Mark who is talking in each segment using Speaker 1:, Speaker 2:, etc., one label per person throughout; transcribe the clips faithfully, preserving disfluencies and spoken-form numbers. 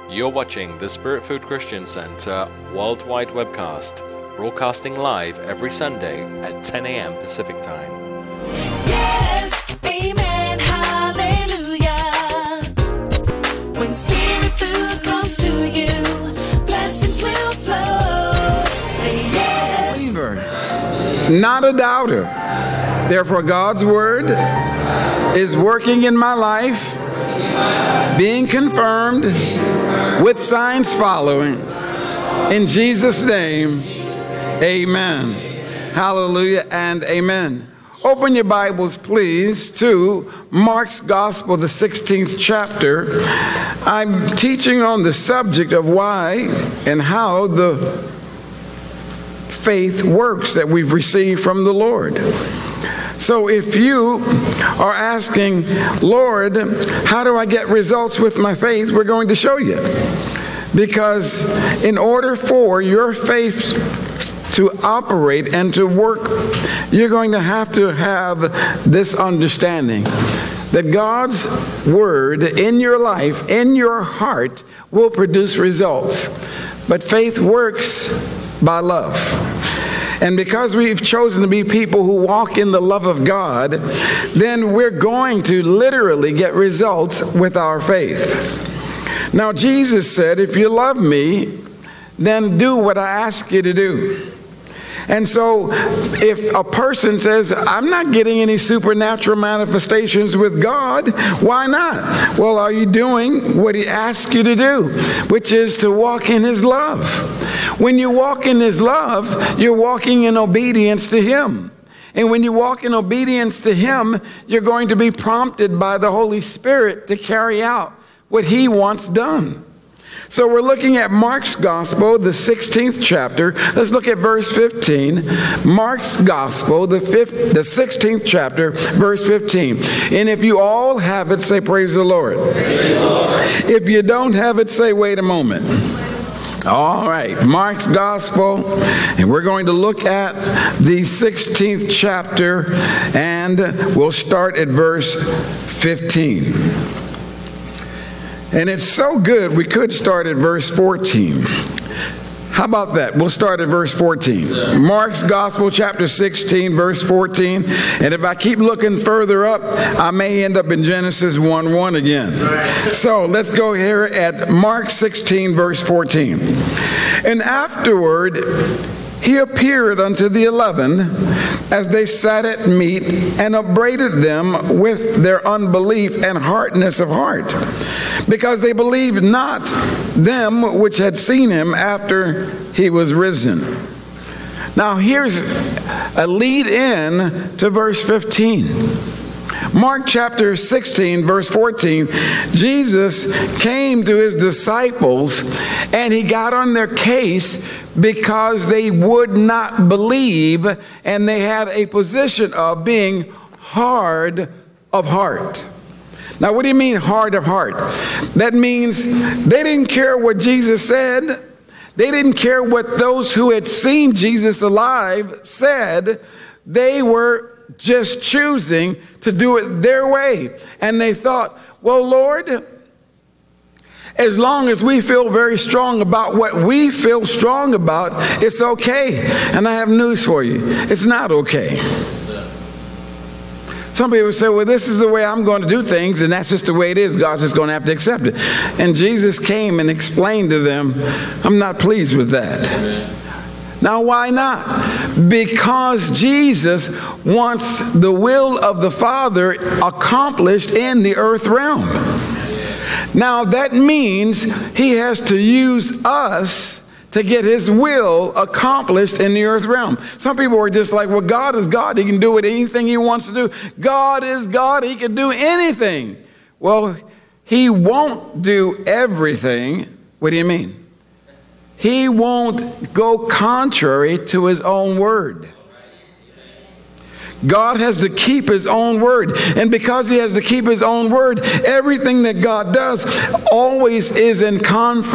Speaker 1: You're watching the Spirit Food Christian Center worldwide webcast, broadcasting live every Sunday at ten a m Pacific Time.
Speaker 2: Yes, amen, hallelujah. When Spirit Food comes to you, blessings will flow. Say yes.
Speaker 3: Believer, not a doubter. Therefore, God's word is working in my life, being confirmed, with signs following. In Jesus' name, amen. Hallelujah and amen. Open your Bibles, please, to Mark's Gospel, the sixteenth chapter. I'm teaching on the subject of why and how the faith works that we've received from the Lord. So if you are asking, Lord, how do I get results with my faith? We're going to show you. Because in order for your faith to operate and to work, you're going to have to have this understanding that God's word in your life, in your heart, will produce results. But faith works by love. And because we've chosen to be people who walk in the love of God, then we're going to literally get results with our faith. Now, Jesus said, if you love me, then do what I ask you to do. And so if a person says, I'm not getting any supernatural manifestations with God, why not? Well, are you doing what he asks you to do, which is to walk in his love? When you walk in his love, you're walking in obedience to him. And when you walk in obedience to him, you're going to be prompted by the Holy Spirit to carry out what he wants done. So we're looking at Mark's Gospel, the sixteenth chapter. Let's look at verse fifteen. Mark's Gospel, the fifth, the sixteenth chapter, verse fifteen. And if you all have it, say, praise the Lord. Praise the Lord. If you don't have it, say, wait a moment. All right, Mark's Gospel, and we're going to look at the sixteenth chapter, and we'll start at verse fifteen. And it's so good, we could start at verse fourteen. How about that? We'll start at verse fourteen. Mark's Gospel, chapter sixteen, verse fourteen. And if I keep looking further up, I may end up in Genesis one one again. So let's go here at Mark sixteen, verse fourteen. And afterward, he appeared unto the eleven as they sat at meat, and upbraided them with their unbelief and hardness of heart, because they believed not them which had seen him after he was risen. Now here's a lead in to verse fifteen. Mark chapter sixteen, verse fourteen, Jesus came to his disciples and he got on their case because they would not believe, and they had a position of being hard of heart. Now, what do you mean hard of heart? That means they didn't care what Jesus said. They didn't care what those who had seen Jesus alive said. They were just choosing to do it their way. And they thought, well, Lord, as long as we feel very strong about what we feel strong about, it's okay. And I have news for you. It's not okay. Some people say, well, this is the way I'm going to do things, and that's just the way it is. God's just going to have to accept it. And Jesus came and explained to them, I'm not pleased with that. Amen. Now, why not? Because Jesus wants the will of the Father accomplished in the earth realm. Now, that means he has to use us to get his will accomplished in the earth realm. Some people are just like, well, God is God. He can do anything he wants to do. God is God. He can do anything. Well, he won't do everything. What do you mean? He won't go contrary to his own word. God has to keep his own word. And because he has to keep his own word, everything that God does always is in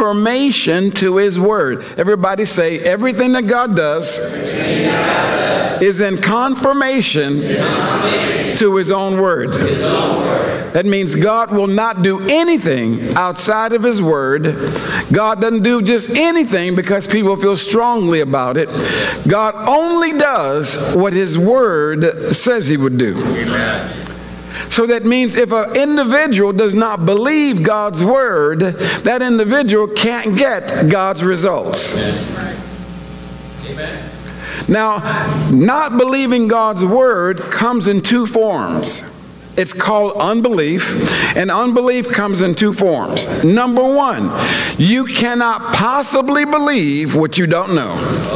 Speaker 3: confirmation to his word. Everybody say, everything that God does, everything that God does is in confirmation to his own word. That means God will not do anything outside of his word. God doesn't do just anything because people feel strongly about it. God only does what his word says he would do. Amen. So that means if an individual does not believe God's word, that individual can't get God's results. Amen. Now, not believing God's word comes in two forms. It's called unbelief, and unbelief comes in two forms. Number one, you cannot possibly believe what you don't know.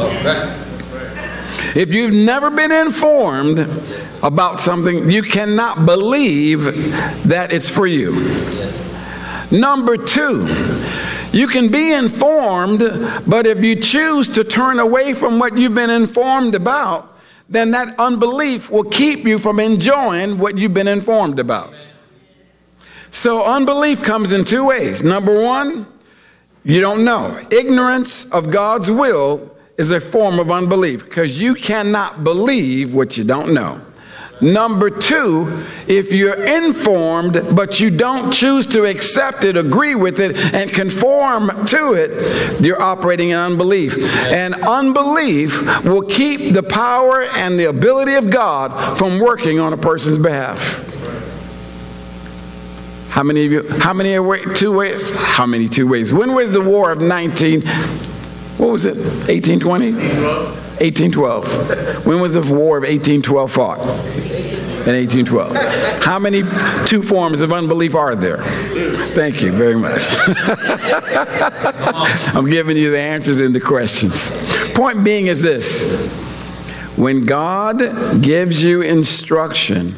Speaker 3: If you've never been informed about something, you cannot believe that it's for you. Number two, you can be informed, but if you choose to turn away from what you've been informed about, then that unbelief will keep you from enjoying what you've been informed about. So unbelief comes in two ways. Number one, you don't know. Ignorance of God's will is a form of unbelief because you cannot believe what you don't know. Number two, if you're informed but you don't choose to accept it, agree with it, and conform to it, you're operating in unbelief. And unbelief will keep the power and the ability of God from working on a person's behalf. How many of you, how many are two ways? How many two ways? When was the war of nineteen, what was it, eighteen twenty? eighteen twelve. When was the war of eighteen twelve fought? In eighteen twelve. How many two forms of unbelief are there? Thank you very much. I'm giving you the answers in the questions. Point being is this. When God gives you instruction,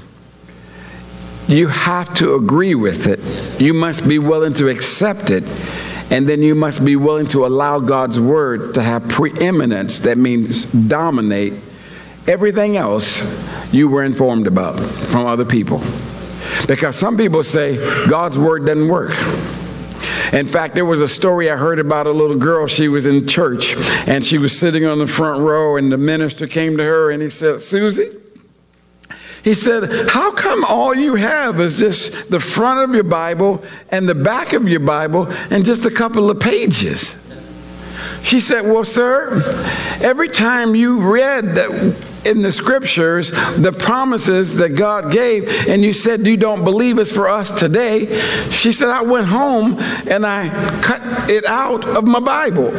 Speaker 3: you have to agree with it. You must be willing to accept it. And then you must be willing to allow God's word to have preeminence. That means dominate everything else you were informed about from other people. Because some people say God's word doesn't work. In fact, there was a story I heard about a little girl. She was in church and she was sitting on the front row and the minister came to her and he said, "Susie," he said, "how come all you have is just the front of your Bible and the back of your Bible and just a couple of pages?" She said, "Well, sir, every time you read that in the scriptures the promises that God gave and you said you don't believe it's for us today," she said, "I went home and I cut it out of my Bible."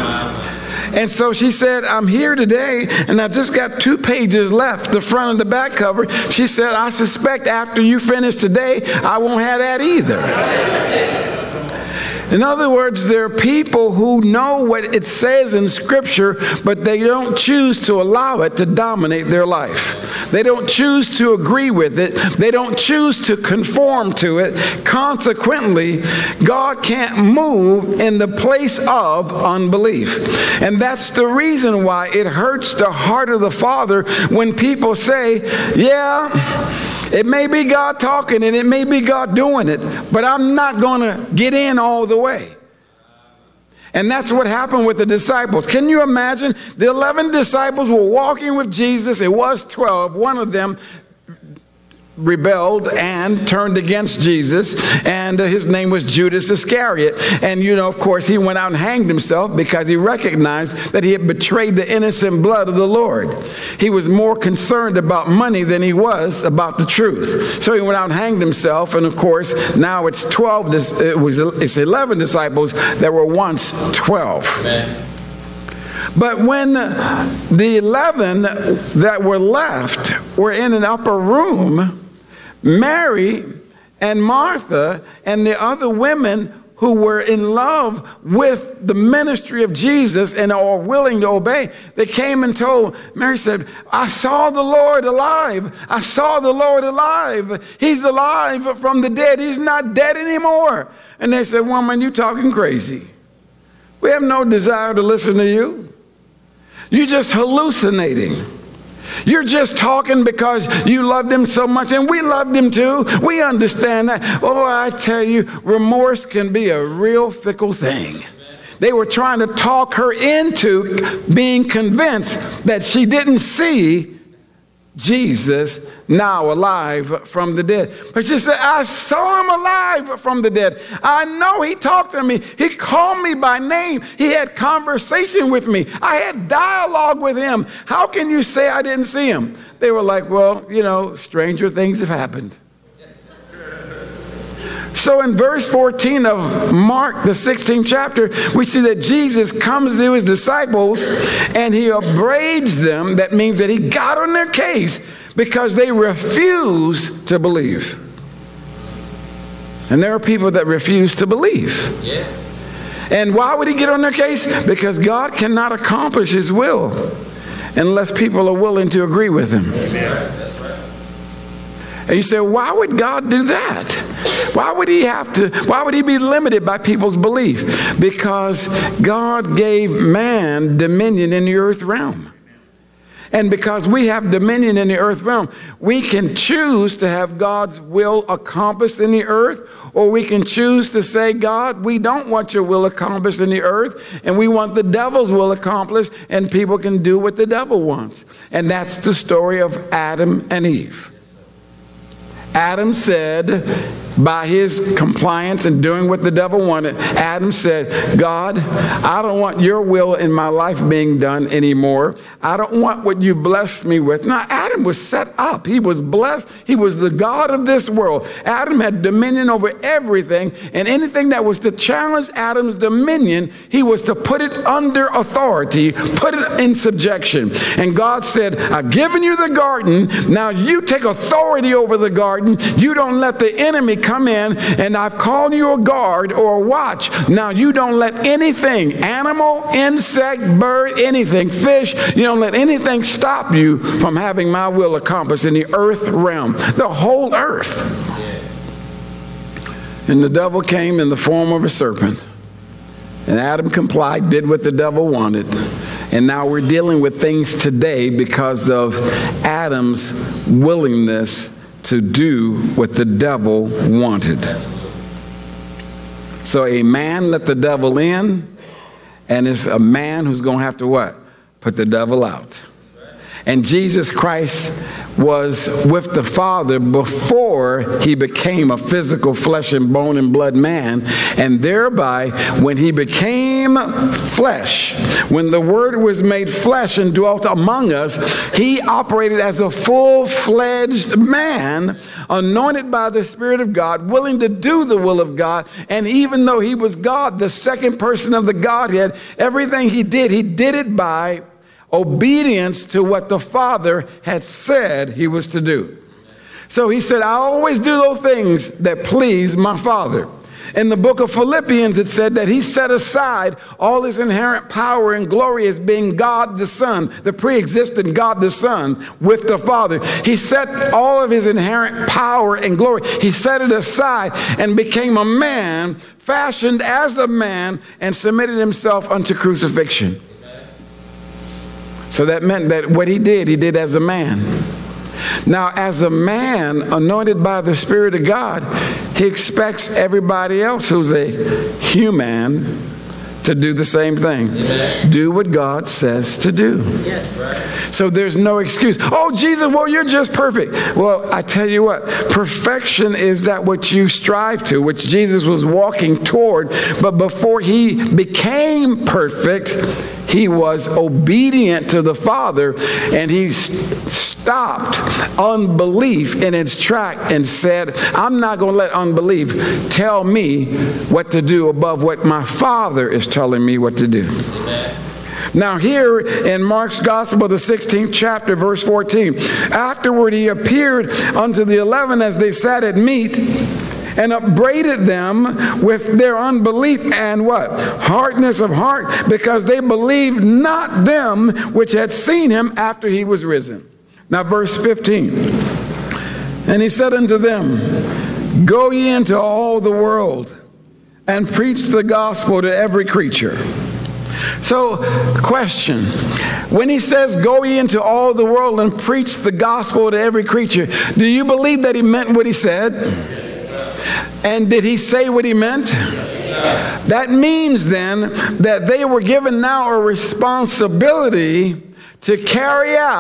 Speaker 3: And so she said, "I'm here today and I've just got two pages left, the front and the back cover." She said, "I suspect after you finish today, I won't have that either." In other words, there are people who know what it says in Scripture, but they don't choose to allow it to dominate their life. They don't choose to agree with it. They don't choose to conform to it. Consequently, God can't move in the place of unbelief. And that's the reason why it hurts the heart of the Father when people say, "Yeah, it may be God talking and it may be God doing it, but I'm not going to get in all the way." And that's what happened with the disciples. Can you imagine? The eleven disciples were walking with Jesus. It was twelve. One of them rebelled and turned against Jesus, and uh, his name was Judas Iscariot. And you know, of course, he went out and hanged himself because he recognized that he had betrayed the innocent blood of the Lord. He was more concerned about money than he was about the truth. So he went out and hanged himself, and of course, now it's twelve. It was it's eleven disciples that were once twelve. Amen. But when the eleven that were left were in an upper room, Mary and Martha and the other women who were in love with the ministry of Jesus and are willing to obey, they came and told, Mary said, "I saw the Lord alive. I saw the Lord alive. He's alive from the dead. He's not dead anymore." And they said, "Woman, you're talking crazy. We have no desire to listen to you. You're just hallucinating. You're just talking because you loved him so much, and we loved him too. We understand that." Oh, I tell you, remorse can be a real fickle thing. They were trying to talk her into being convinced that she didn't see Jesus now alive from the dead. But she said, I saw him alive from the dead. I know he talked to me. He called me by name. He had conversation with me. I had dialogue with him. How can you say I didn't see him? They were like, well, you know, stranger things have happened. So in verse fourteen of Mark, the sixteenth chapter, we see that Jesus comes to his disciples and he upbraids them. That means that he got on their case because they refuse to believe. And there are people that refuse to believe. Yeah. And why would he get on their case? Because God cannot accomplish his will unless people are willing to agree with him. Amen. And you say, why would God do that? Why would he have to, why would he be limited by people's belief? Because God gave man dominion in the earth realm. And because we have dominion in the earth realm, we can choose to have God's will accomplished in the earth, or we can choose to say, God, we don't want your will accomplished in the earth, and we want the devil's will accomplished, and people can do what the devil wants. And that's the story of Adam and Eve. Adam said, by his compliance and doing what the devil wanted, Adam said, God, I don't want your will in my life being done anymore. I don't want what you blessed me with. Now, Adam was set up. He was blessed. He was the God of this world. Adam had dominion over everything, and anything that was to challenge Adam's dominion, he was to put it under authority, put it in subjection. And God said, I've given you the garden. Now you take authority over the garden. You don't let the enemy come in, and I've called you a guard or a watch. Now you don't let anything, animal, insect, bird, anything, fish, you don't let anything stop you from having my will accomplished in the earth realm, the whole earth. And the devil came in the form of a serpent, and Adam complied, did what the devil wanted. And now we're dealing with things today because of Adam's willingness to do what the devil wanted. So a man let the devil in, and it's a man who's going to have to what? Put the devil out. And Jesus Christ was with the Father before he became a physical flesh and bone and blood man. And thereby, when he became flesh, when the Word was made flesh and dwelt among us, he operated as a full-fledged man, anointed by the Spirit of God, willing to do the will of God. And even though he was God, the second person of the Godhead, everything he did, he did it by obedience to what the Father had said he was to do. So he said, I always do those things that please my Father. In the book of Philippians, it said that he set aside all his inherent power and glory as being God the Son, the pre-existent God the Son with the Father. He set all of his inherent power and glory, he set it aside and became a man, fashioned as a man, and submitted himself unto crucifixion. So that meant that what he did, he did as a man. Now, as a man anointed by the Spirit of God, he expects everybody else who's a human to do the same thing. Amen. Do what God says to do. Yes. Right. So there's no excuse. Oh, Jesus, well, you're just perfect. Well, I tell you what, perfection is that what you strive to, which Jesus was walking toward. But before he became perfect, he was obedient to the Father, and he stopped unbelief in its track and said, I'm not going to let unbelief tell me what to do above what my Father is telling me what to do. Amen. Now here in Mark's Gospel, the sixteenth chapter, verse fourteen, afterward he appeared unto the eleven as they sat at meat, and upbraided them with their unbelief and what? Hardness of heart, because they believed not them which had seen him after he was risen. Now verse fifteen. And he said unto them, Go ye into all the world, and preach the gospel to every creature. So, question. When he says, Go ye into all the world and preach the gospel to every creature, do you believe that he meant what he said? And did he say what he meant? Yes. That means then that they were given now a responsibility to carry out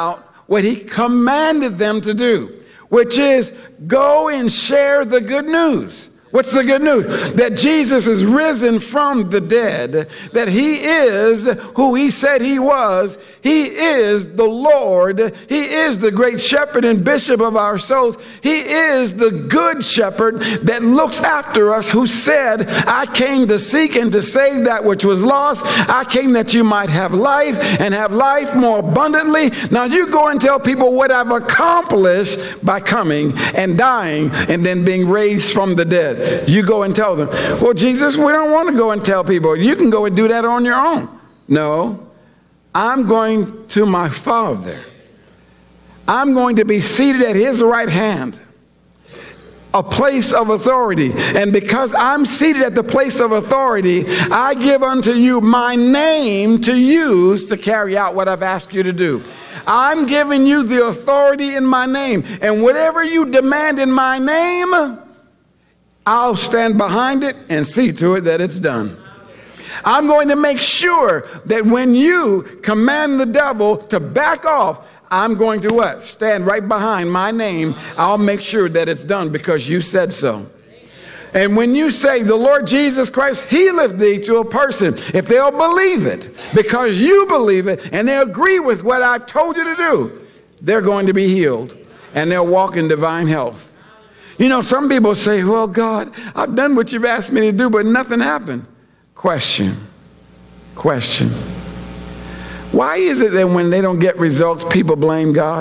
Speaker 3: what he commanded them to do, which is go and share the good news. What's the good news? That Jesus is risen from the dead, that he is who he said he was. He is the Lord. He is the great shepherd and bishop of our souls. He is the good shepherd that looks after us, who said, I came to seek and to save that which was lost. I came that you might have life and have life more abundantly. Now you go and tell people what I've accomplished by coming and dying and then being raised from the dead. You go and tell them, well, Jesus, we don't want to go and tell people. You can go and do that on your own. No, I'm going to my Father. I'm going to be seated at his right hand, a place of authority. And because I'm seated at the place of authority, I give unto you my name to use to carry out what I've asked you to do. I'm giving you the authority in my name. And whatever you demand in my name, I'll stand behind it and see to it that it's done. I'm going to make sure that when you command the devil to back off, I'm going to what? Stand right behind my name. I'll make sure that it's done because you said so. And when you say the Lord Jesus Christ healeth thee to a person, if they'll believe it because you believe it and they agree with what I've told you to do, they're going to be healed and they'll walk in divine health. You know, some people say, well, God, I've done what you've asked me to do, but nothing happened. Question. Question. Why is it that when they don't get results, people blame God?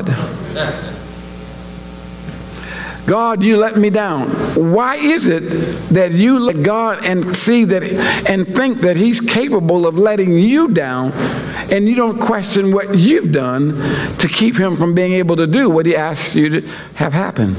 Speaker 3: God, you let me down. Why is it that you let God and see that and think that he's capable of letting you down, and you don't question what you've done to keep him from being able to do what he asks you to have happen?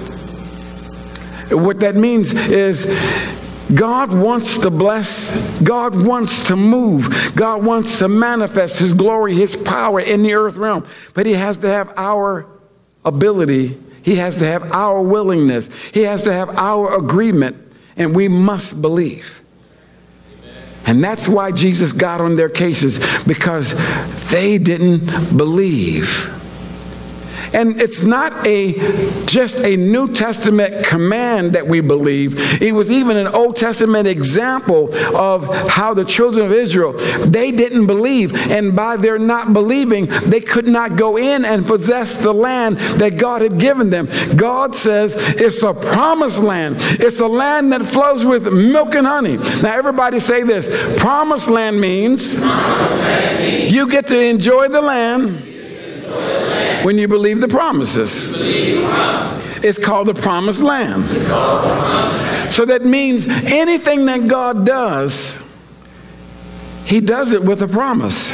Speaker 3: What that means is God wants to bless. God wants to move. God wants to manifest his glory, his power in the earth realm. But he has to have our ability. He has to have our willingness. He has to have our agreement. And we must believe. And that's why Jesus got on their cases, because they didn't believe. And it's not a just a New Testament command that we believe. It was even an Old Testament example of how the children of Israel, they didn't believe. And by their not believing, they could not go in and possess the land that God had given them. God says it's a promised land. It's a land that flows with milk and honey. Now everybody say this. Promised land means, promised land means you get to enjoy the land when you believe the promises. It's called the promised land. So that means anything that God does, he does it with a promise.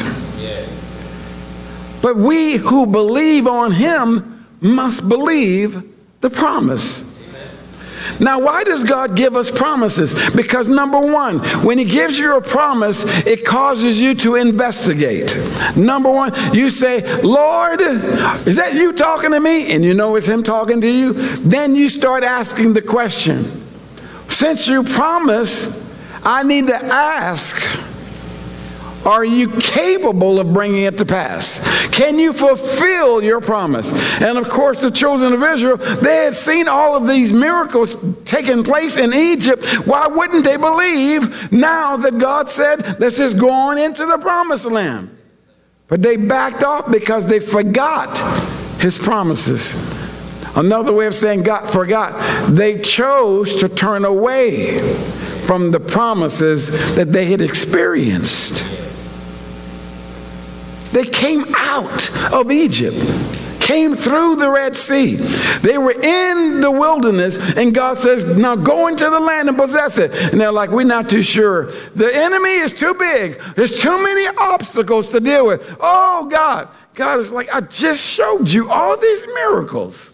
Speaker 3: But we who believe on him must believe the promise. Now, why does God give us promises? Because number one, when he gives you a promise, it causes you to investigate. Number one, you say, Lord, is that you talking to me? And you know it's him talking to you. Then you start asking the question, since you promise, I need to ask, are you capable of bringing it to pass? Can you fulfill your promise? And of course, the children of Israel, they had seen all of these miracles taking place in Egypt. Why wouldn't they believe now that God said, let's just go on into the promised land? But they backed off because they forgot his promises. Another way of saying God forgot, they chose to turn away from the promises that they had experienced. They came out of Egypt, came through the Red Sea. They were in the wilderness, and God says, now go into the land and possess it. And they're like, we're not too sure. The enemy is too big. There's too many obstacles to deal with. Oh, God. God is like, I just showed you all these miracles.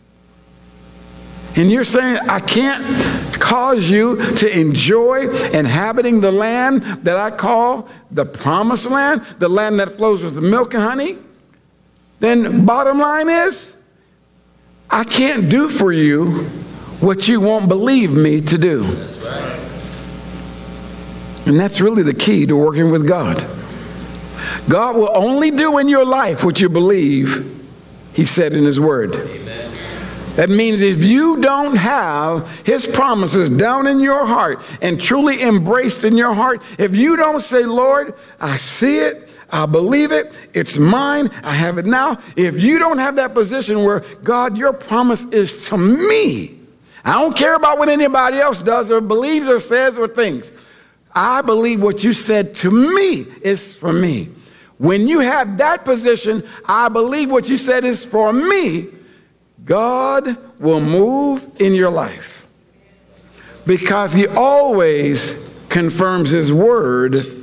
Speaker 3: And you're saying, I can't cause you to enjoy inhabiting the land that I call the promised land, the land that flows with milk and honey? Then bottom line is, I can't do for you what you won't believe me to do. That's right. And that's really the key to working with God. God will only do in your life what you believe he said in his word.
Speaker 1: Amen.
Speaker 3: That means if you don't have his promises down in your heart and truly embraced in your heart, if you don't say, Lord, I see it, I believe it, it's mine, I have it now. If you don't have that position where, God, your promise is to me. I don't care about what anybody else does or believes or says or thinks. I believe what you said to me is for me. When you have that position, I believe what you said is for me, God will move in your life. Because he always confirms his word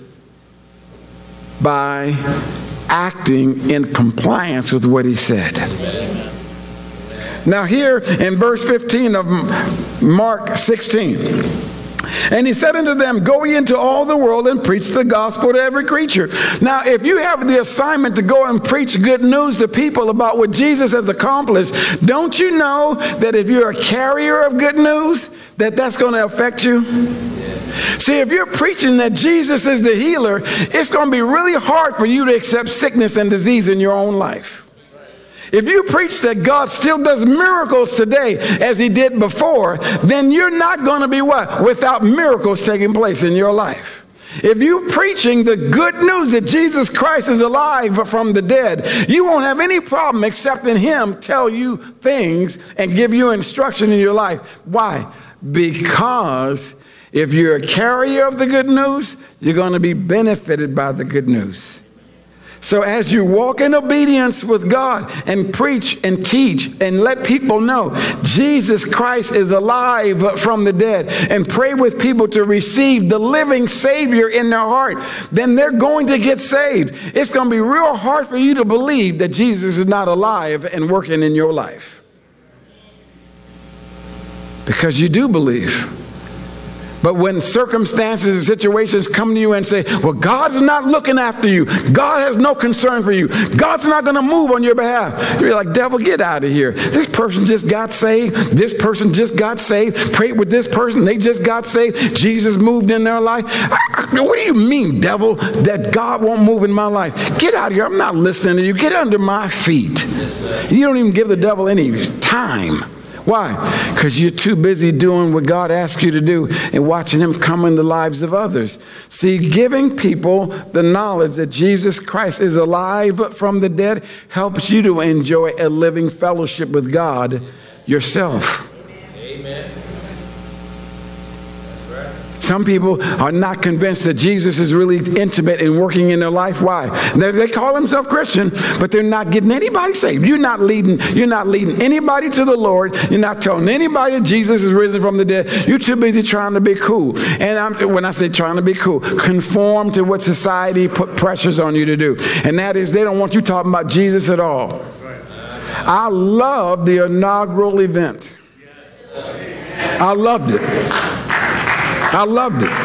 Speaker 3: by acting in compliance with what he said. Now here in verse fifteen of Mark sixteen, and he said unto them, go ye into all the world and preach the gospel to every creature. Now, if you have the assignment to go and preach good news to people about what Jesus has accomplished, don't you know that if you're a carrier of good news, that that's going to affect you? Yes. See, if you're preaching that Jesus is the healer, it's going to be really hard for you to accept sickness and disease in your own life. If you preach that God still does miracles today as he did before, then you're not going to be what? Without miracles taking place in your life. If you're preaching the good news that Jesus Christ is alive from the dead, you won't have any problem accepting him tell you things and give you instruction in your life. Why? Because if you're a carrier of the good news, you're going to be benefited by the good news. So as you walk in obedience with God and preach and teach and let people know Jesus Christ is alive from the dead and pray with people to receive the living Savior in their heart, then they're going to get saved. It's going to be real hard for you to believe that Jesus is not alive and working in your life. Because you do believe. But when circumstances and situations come to you and say, well, God's not looking after you. God has no concern for you. God's not going to move on your behalf. You're like, devil, get out of here. This person just got saved. This person just got saved. Prayed with this person. They just got saved. Jesus moved in their life. I, I, what do you mean, devil, that God won't move in my life? Get out of here. I'm not listening to you. Get under my feet. Yes, you don't even give the devil any time. Why? Because you're too busy doing what God asks you to do and watching him come in the lives of others. See, giving people the knowledge that Jesus Christ is alive from the dead helps you to enjoy a living fellowship with God yourself. Amen. Some people are not convinced that Jesus is really intimate and working in their life. Why? They, they call themselves Christian, but they're not getting anybody saved. You're not leading, you're not leading anybody to the Lord. You're not telling anybody that Jesus is risen from the dead. You're too busy trying to be cool. And I'm, when I say trying to be cool, conform to what society put pressures on you to do. And that is, they don't want you talking about Jesus at all. I loved the inaugural event. I loved it. I loved it.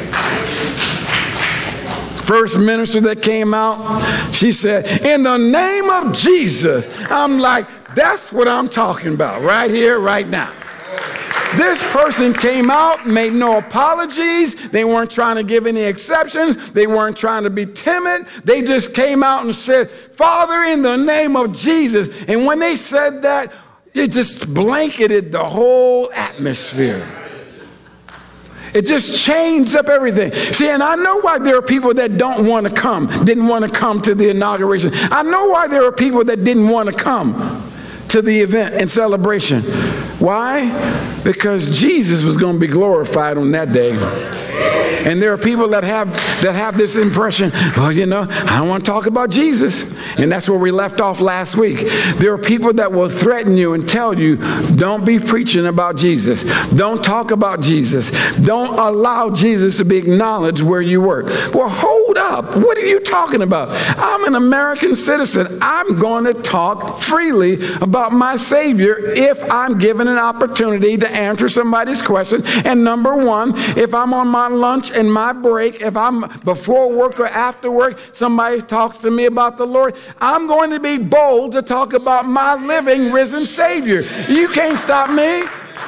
Speaker 3: First minister that came out, she said, in the name of Jesus. I'm like, that's what I'm talking about right here, right now. This person came out, made no apologies. They weren't trying to give any exceptions. They weren't trying to be timid. They just came out and said, Father, in the name of Jesus. And when they said that, it just blanketed the whole atmosphere. It just changed up everything. See, and I know why there are people that don't want to come, didn't want to come to the inauguration. I know why there are people that didn't want to come to the event and celebration. Why? Because Jesus was going to be glorified on that day. And there are people that have that have this impression, well, you know, I don't want to talk about Jesus. And that's where we left off last week. There are people that will threaten you and tell you, don't be preaching about Jesus. Don't talk about Jesus. Don't allow Jesus to be acknowledged where you work. Well, hold up. What are you talking about? I'm an American citizen. I'm going to talk freely about my Savior if I'm given an opportunity to answer somebody's question. And number one, if I'm on my lunch and my break, if I'm before work or after work, somebody talks to me about the Lord, I'm going to be bold to talk about my living, risen Savior. You can't stop me.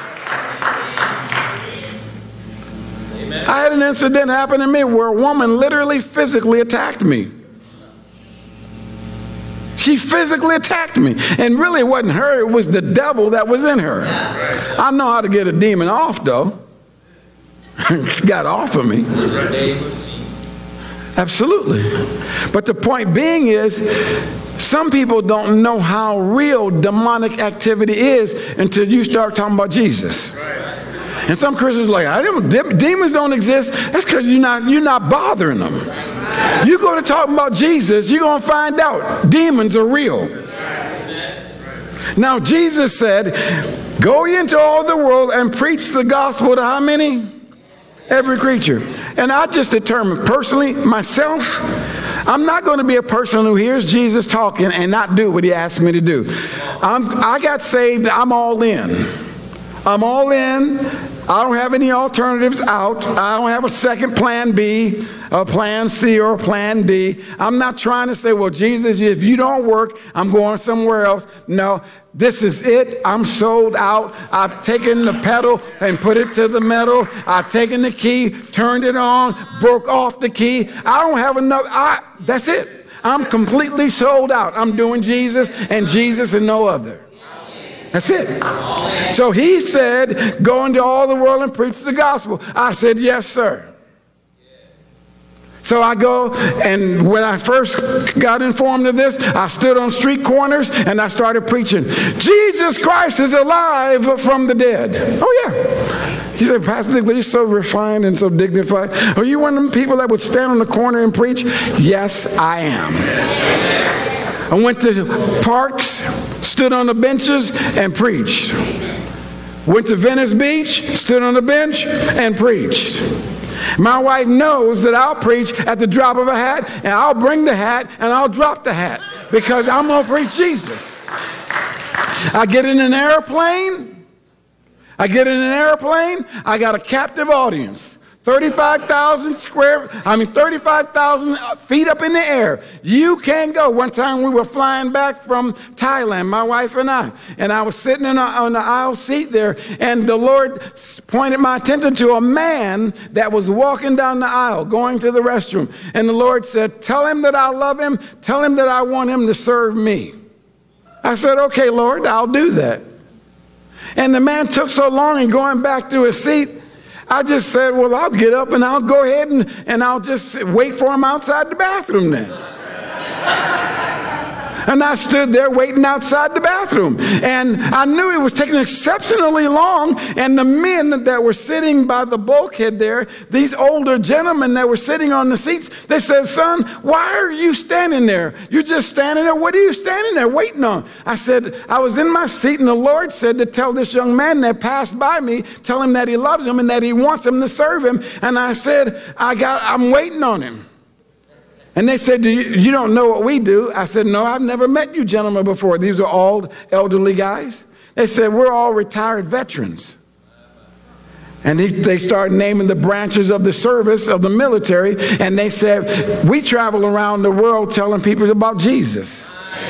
Speaker 3: Amen. I had an incident happen to me where a woman literally physically attacked me. She physically attacked me. And really it wasn't her, it was the devil that was in her. I know how to get a demon off, though. Got off of me. Absolutely. But the point being is, some people don't know how real demonic activity is until you start talking about Jesus. And some Christians are like, I don't, demons don't exist. That's because you're not, you're not bothering them. You go to talk about Jesus, you're going to find out demons are real. Now, Jesus said, go into all the world and preach the gospel to how many? Every creature. And I just determined personally, myself, I'm not going to be a person who hears Jesus talking and not do what he asked me to do. I'm, I got saved. I'm all in. I'm all in. I don't have any alternatives out. I don't have a second plan B, a plan C, or a plan D. I'm not trying to say, well, Jesus, if you don't work, I'm going somewhere else. No, this is it. I'm sold out. I've taken the pedal and put it to the metal. I've taken the key, turned it on, broke off the key. I don't have another. I, that's it. I'm completely sold out. I'm doing Jesus and Jesus and no other. That's it. So he said, go into all the world and preach the gospel. I said, yes, sir. So I go, and when I first got informed of this, I stood on street corners and I started preaching, Jesus Christ is alive from the dead. Oh, yeah. He said, Pastor Zeigler, you're so refined and so dignified. Are you one of them people that would stand on the corner and preach? Yes, I am. I went to parks, stood on the benches, and preached. Went to Venice Beach, stood on the bench, and preached. My wife knows that I'll preach at the drop of a hat, and I'll bring the hat, and I'll drop the hat, because I'm going to preach Jesus. I get in an airplane. I get in an airplane. I got a captive audience. thirty-five thousand square, I mean thirty-five thousand feet up in the air. You can't go. One time we were flying back from Thailand, my wife and I, and I was sitting in a, on the aisle seat there, and the Lord pointed my attention to a man that was walking down the aisle, going to the restroom. And the Lord said, tell him that I love him. Tell him that I want him to serve me. I said, okay, Lord, I'll do that. And the man took so long in going back to his seat, I just said, well, I'll get up and I'll go ahead and, and I'll just wait for him outside the bathroom then. And I stood there waiting outside the bathroom. And I knew it was taking exceptionally long. And the men that were sitting by the bulkhead there, these older gentlemen that were sitting on the seats, they said, son, why are you standing there? You're just standing there. What are you standing there waiting on? I said, I was in my seat, and the Lord said to tell this young man that passed by me, tell him that he loves him and that he wants him to serve him. And I said, I got, I'm waiting on him. And they said, do you, you don't know what we do? I said, no, I've never met you gentlemen before. These are all elderly guys. They said, we're all retired veterans. And he, they started naming the branches of the service of the military. And they said, we travel around the world telling people about Jesus.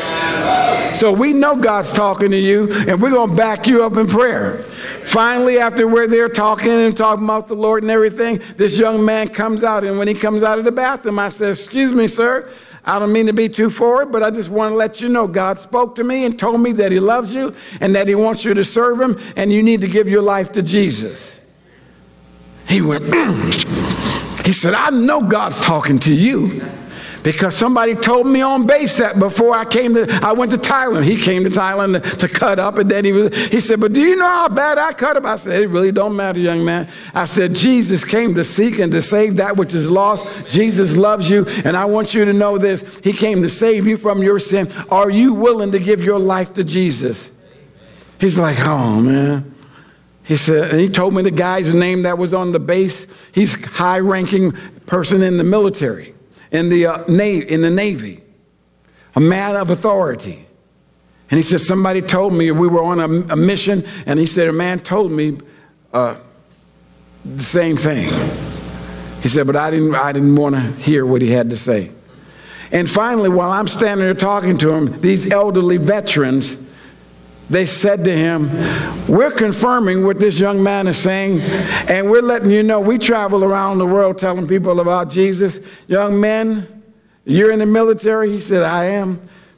Speaker 3: So we know God's talking to you, and we're going to back you up in prayer. Finally, after we're there talking and talking about the Lord and everything, this young man comes out. And when he comes out of the bathroom, I said, excuse me, sir. I don't mean to be too forward, but I just want to let you know God spoke to me and told me that he loves you and that he wants you to serve him, and you need to give your life to Jesus. He went, mm. He said, I know God's talking to you. Because somebody told me on base that before I came to, I went to Thailand. He came to Thailand to, to cut up, and then he was, he said, but do you know how bad I cut up? I said, it really don't matter, young man. I said, Jesus came to seek and to save that which is lost. Jesus loves you, and I want you to know this. He came to save you from your sin. Are you willing to give your life to Jesus? He's like, oh, man. He said, and he told me the guy's name that was on the base. He's a high-ranking person in the military. In the, uh, Navy, in the Navy, a man of authority. And he said, somebody told me, we were on a, a mission, and he said, a man told me uh, the same thing. He said, but I didn't, I didn't want to hear what he had to say. And finally, while I'm standing there talking to him, these elderly veterans, they said to him, we're confirming what this young man is saying, and we're letting you know we travel around the world telling people about Jesus. Young men, you're in the military? He said, I am.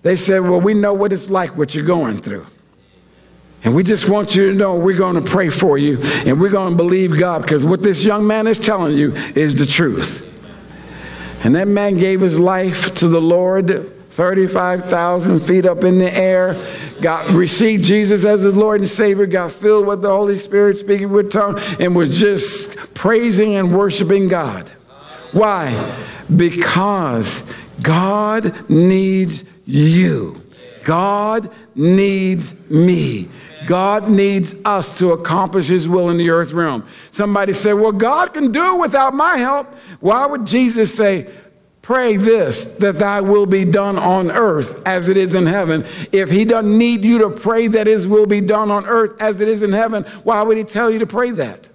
Speaker 3: They said, well, we know what it's like, what you're going through. And we just want you to know we're going to pray for you and we're going to believe God, because what this young man is telling you is the truth. And that man gave his life to the Lord, thirty-five thousand feet up in the air, got received Jesus as his Lord and Savior, got filled with the Holy Spirit, speaking with tongues, and was just praising and worshiping God. Why? Because God needs you. God needs me. God needs us to accomplish his will in the earth realm. Somebody said, well, God can do it without my help. Why would Jesus say, pray this, that thy will be done on earth as it is in heaven? If he doesn't need you to pray that his will be done on earth as it is in heaven, why would he tell you to pray that?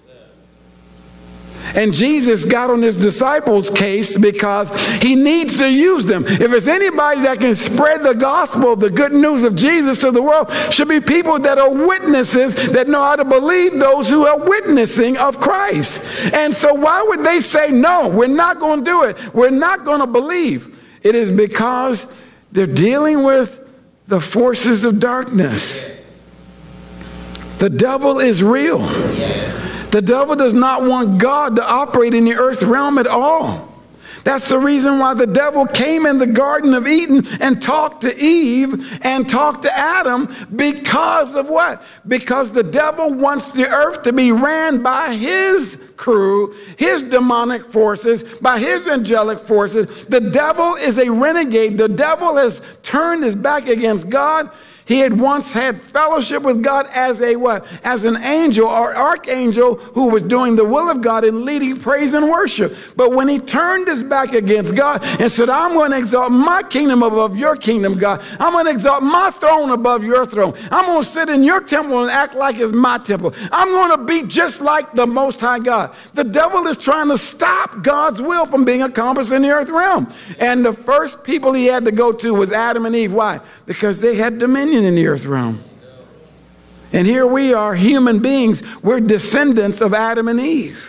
Speaker 3: And Jesus got on his disciples' case because he needs to use them. If there's anybody that can spread the gospel, the good news of Jesus to the world, should be people that are witnesses, that know how to believe those who are witnessing of Christ. And so why would they say, no, we're not going to do it. We're not going to believe. It is because they're dealing with the forces of darkness. The devil is real. The devil does not want God to operate in the earth realm at all. That's the reason why the devil came in the Garden of Eden and talked to Eve and talked to Adam. Because of what? Because the devil wants the earth to be ran by his crew, his demonic forces, by his angelic forces. The devil is a renegade. The devil has turned his back against God. He had once had fellowship with God as a what? As an angel or archangel who was doing the will of God and leading praise and worship. But when he turned his back against God and said, I'm going to exalt my kingdom above your kingdom, God. I'm going to exalt my throne above your throne. I'm going to sit in your temple and act like it's my temple. I'm going to be just like the Most High God. The devil is trying to stop God's will from being accomplished in the earth realm. And the first people he had to go to was Adam and Eve. Why? Because they had dominion in the earth realm. And here we are, human beings. We're descendants of Adam and Eve.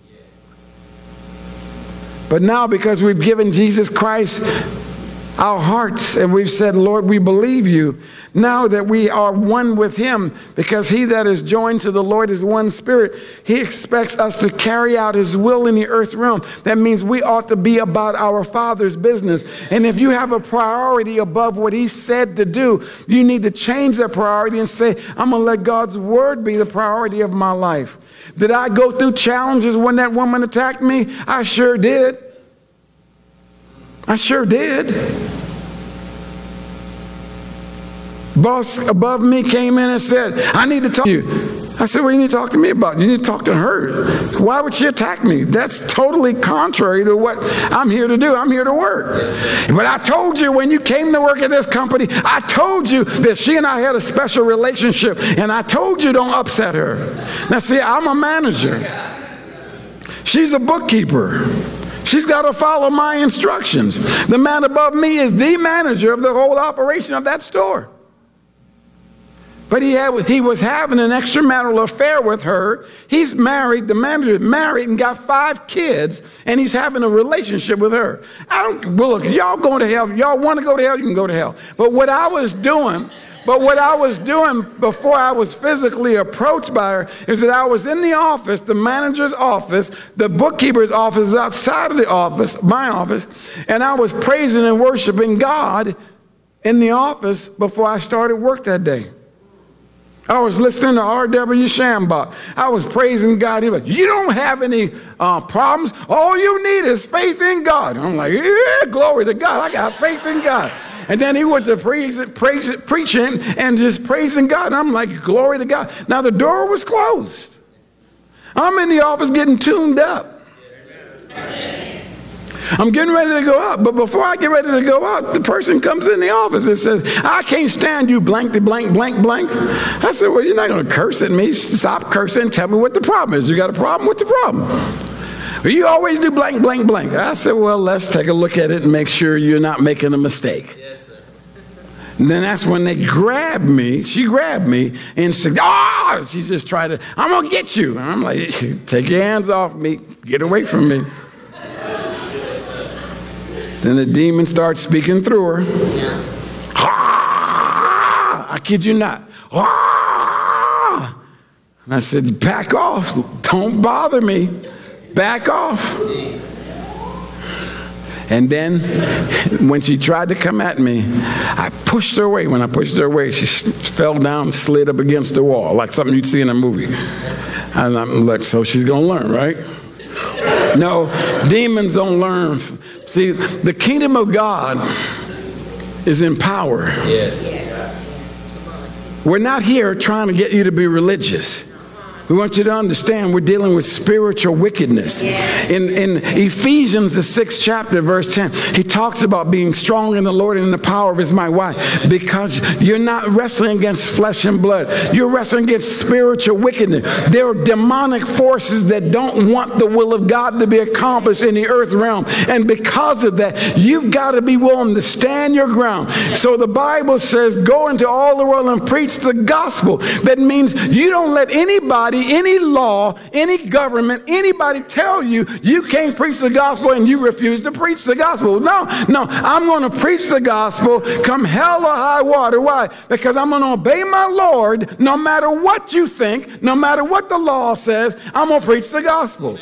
Speaker 3: But now, because we've given Jesus Christ our hearts and we've said, Lord, we believe you. Now that we are one with him, because he that is joined to the Lord is one spirit, he expects us to carry out his will in the earth realm. That means we ought to be about our Father's business. And if you have a priority above what he said to do, you need to change that priority and say, I'm going to let God's word be the priority of my life. Did I go through challenges when that woman attacked me? I sure did. I sure did. Boss above me came in and said, I need to talk to you. I said, what do you need to talk to me about? You need to talk to her. Why would she attack me? That's totally contrary to what I'm here to do. I'm here to work. But I told you when you came to work at this company, I told you that she and I had a special relationship, and I told you don't upset her. Now see, I'm a manager. She's a bookkeeper. She's got to follow my instructions. The man above me is the manager of the whole operation of that store. But he, had, he was having an extramarital affair with her. He's married, the manager is married and got five kids, and he's having a relationship with her. I don't, well, look, y'all going to hell. Y'all want to go to hell, you can go to hell. But what I was doing, but what I was doing before I was physically approached by her is that I was in the office, the manager's office, the bookkeeper's office is outside of the office, my office, and I was praising and worshiping God in the office before I started work that day. I was listening to R W Shambach. I was praising God. He was like, you don't have any uh, problems. All you need is faith in God. I'm like, yeah, glory to God. I got faith in God. And then he went to praise, praise, preaching and just praising God. And I'm like, glory to God. Now the door was closed. I'm in the office getting tuned up. I'm getting ready to go out. But before I get ready to go out, the person comes in the office and says, I can't stand you blank, blank, blank, blank. I said, well, you're not going to curse at me. Stop cursing. Tell me what the problem is. You got a problem? What's the problem? You always do blank, blank, blank. I said, well, let's take a look at it and make sure you're not making a mistake. Yes, sir. And then that's when they grabbed me. She grabbed me and said, ah, oh! She just tried to, I'm going to get you. And I'm like, take your hands off me. Get away from me. Then the demon starts speaking through her. I kid you not. Ah! And I said, back off. Don't bother me. Back off. And then when she tried to come at me, I pushed her away. When I pushed her away, she fell down and slid up against the wall, like something you'd see in a movie. And I'm like, so she's going to learn, right? No, demons don't learn. See, the kingdom of God is in power. Yes. We're not here trying to get you to be religious. We want you to understand we're dealing with spiritual wickedness. In, in Ephesians, the sixth chapter, verse ten, he talks about being strong in the Lord and in the power of his might. Why? Because you're not wrestling against flesh and blood. You're wrestling against spiritual wickedness. There are demonic forces that don't want the will of God to be accomplished in the earth realm. And because of that, you've got to be willing to stand your ground. So the Bible says, go into all the world and preach the gospel. That means you don't let anybody, any law, any government, anybody tell you you can't preach the gospel and you refuse to preach the gospel. No, no, I'm going to preach the gospel come hell or high water. Why? Because I'm going to obey my Lord no matter what you think, no matter what the law says, I'm going to preach the gospel.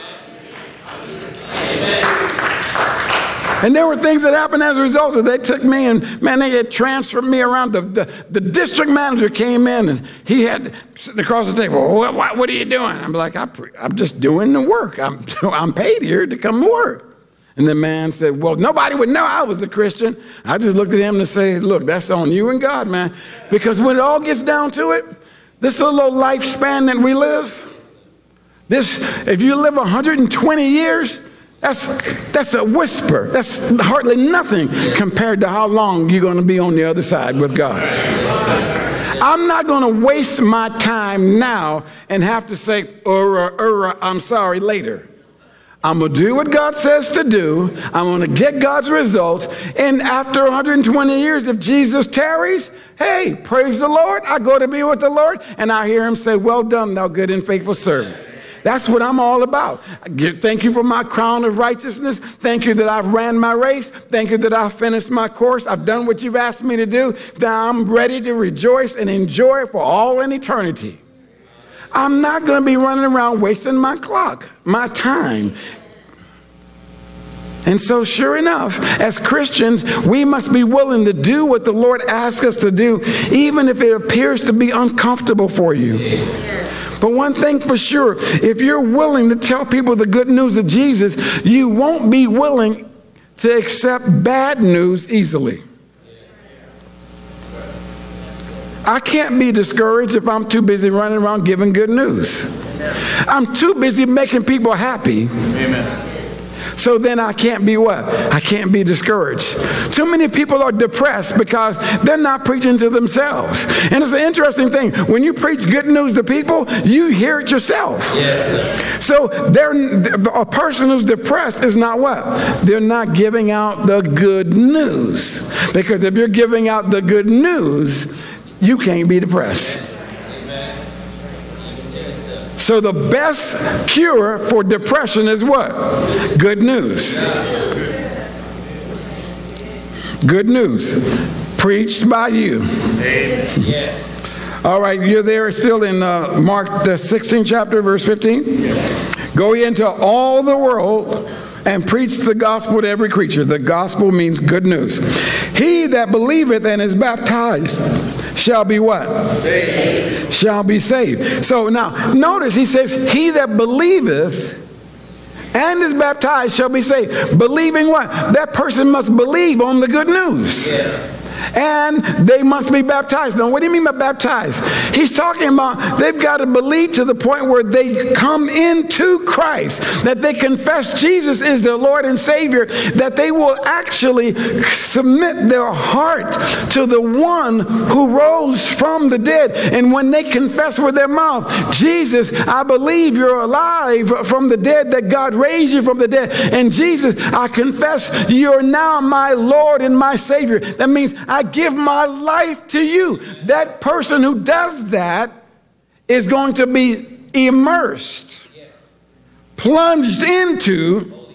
Speaker 3: Amen. And there were things that happened as a result of it. They took me and, man, they had transferred me around. The, the, the district manager came in and he had sitting across the table. What, what, what are you doing? I'm like, I pre- I'm just doing the work. I'm, I'm paid here to come to work. And the man said, well, nobody would know I was a Christian. I just looked at him and say, look, that's on you and God, man. Because when it all gets down to it, this little lifespan that we live, this, if you live one hundred twenty years, That's, that's a whisper. That's hardly nothing compared to how long you're going to be on the other side with God. I'm not going to waste my time now and have to say, ura, ura, I'm sorry, later. I'm going to do what God says to do. I'm going to get God's results. And after one hundred twenty years, if Jesus tarries, hey, praise the Lord. I go to be with the Lord. And I hear him say, well done, thou good and faithful servant. That's what I'm all about. Thank you for my crown of righteousness. Thank you that I've ran my race. Thank you that I've finished my course. I've done what you've asked me to do. Now I'm ready to rejoice and enjoy for all in eternity. I'm not going to be running around wasting my clock, my time. And so sure enough, as Christians, we must be willing to do what the Lord asks us to do, even if it appears to be uncomfortable for you. But one thing for sure, if you're willing to tell people the good news of Jesus, you won't be willing to accept bad news easily. I can't be discouraged if I'm too busy running around giving good news. I'm too busy making people happy. Amen. So then I can't be what? I can't be discouraged. Too many people are depressed because they're not preaching to themselves. And it's an interesting thing. When you preach good news to people, you hear it yourself. Yes, sir. So they're, a person who's depressed is not what? They're not giving out the good news. Because if you're giving out the good news, you can't be depressed. So the best cure for depression is what? Good news. Good news. Preached by you. All right, you're there still in uh, Mark the sixteenth chapter, verse fifteen. Go into all the world and preach the gospel to every creature. The gospel means good news. He that believeth and is baptized shall be what? Saved. Shall be saved. So now, notice he says, he that believeth and is baptized shall be saved. Believing what? That person must believe on the good news. Yeah. And they must be baptized. Now, what do you mean by baptized? He's talking about they've got to believe to the point where they come into Christ, that they confess Jesus is their Lord and Savior, that they will actually submit their heart to the one who rose from the dead. And when they confess with their mouth, Jesus, I believe you're alive from the dead, that God raised you from the dead. And Jesus, I confess you're now my Lord and my Savior. That means I give my life to you. That person who does that is going to be immersed, plunged into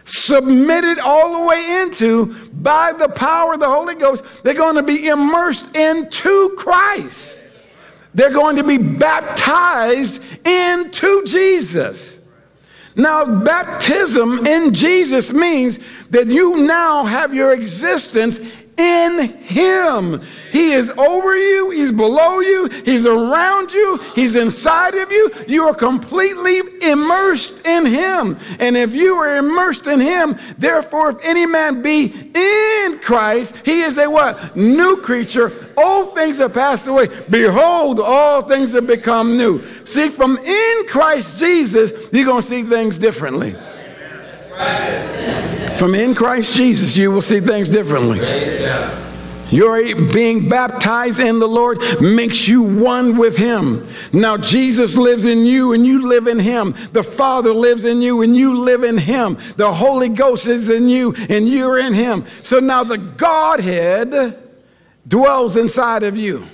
Speaker 3: submitted all the way into, by the power of the Holy Ghost, they're going to be immersed into Christ. They're going to be baptized into Jesus. Now, baptism in Jesus means that you now have your existence in Him. He is over you. He's below you. He's around you. He's inside of you. You are completely immersed in Him. And if you are immersed in Him, therefore, if any man be in Christ, he is a what? New creature. Old things have passed away. Behold, all things have become new. See, from in Christ Jesus, you're going to see things differently. That's right. From in Christ Jesus, you will see things differently. Your being baptized in the Lord makes you one with Him. Now Jesus lives in you and you live in Him. The Father lives in you and you live in Him. The Holy Ghost is in you and you're in Him. So now the Godhead dwells inside of you.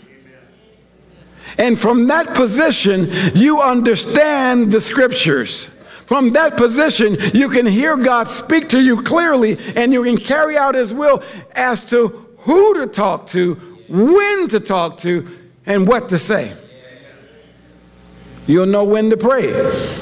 Speaker 3: And from that position, you understand the Scriptures. From that position, you can hear God speak to you clearly, and you can carry out His will as to who to talk to, when to talk to, and what to say. You'll know when to pray.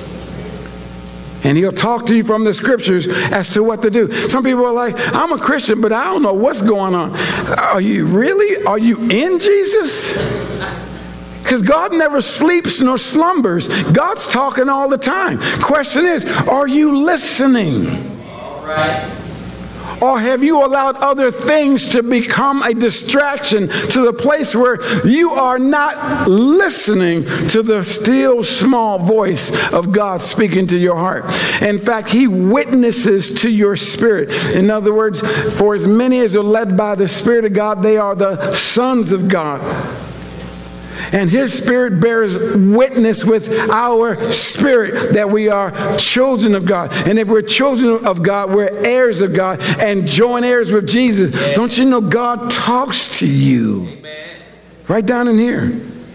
Speaker 3: And He'll talk to you from the Scriptures as to what to do. Some people are like, I'm a Christian, but I don't know what's going on. Are you really? Are you in Jesus? Because God never sleeps nor slumbers. God's talking all the time. Question is, are you listening? All right. Or have you allowed other things to become a distraction to the place where you are not listening to the still small voice of God speaking to your heart? In fact, He witnesses to your spirit. In other words, for as many as are led by the Spirit of God, they are the sons of God. And His Spirit bears witness with our spirit that we are children of God. And if we're children of God, we're heirs of God and joint heirs with Jesus. Amen. Don't you know God talks to you? Amen. Right down in here.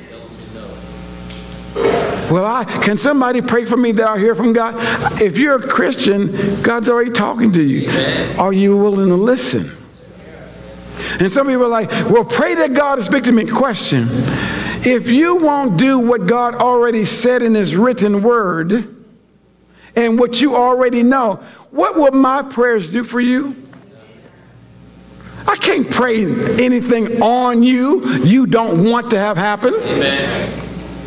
Speaker 3: Well, I can somebody pray for me that I hear from God? If you're a Christian, God's already talking to you. Amen. Are you willing to listen? And some people are like, well, pray that God will speak to me. Question. If you won't do what God already said in His written word and what you already know, what will my prayers do for you? I can't pray anything on you you don't want to have happen. Amen.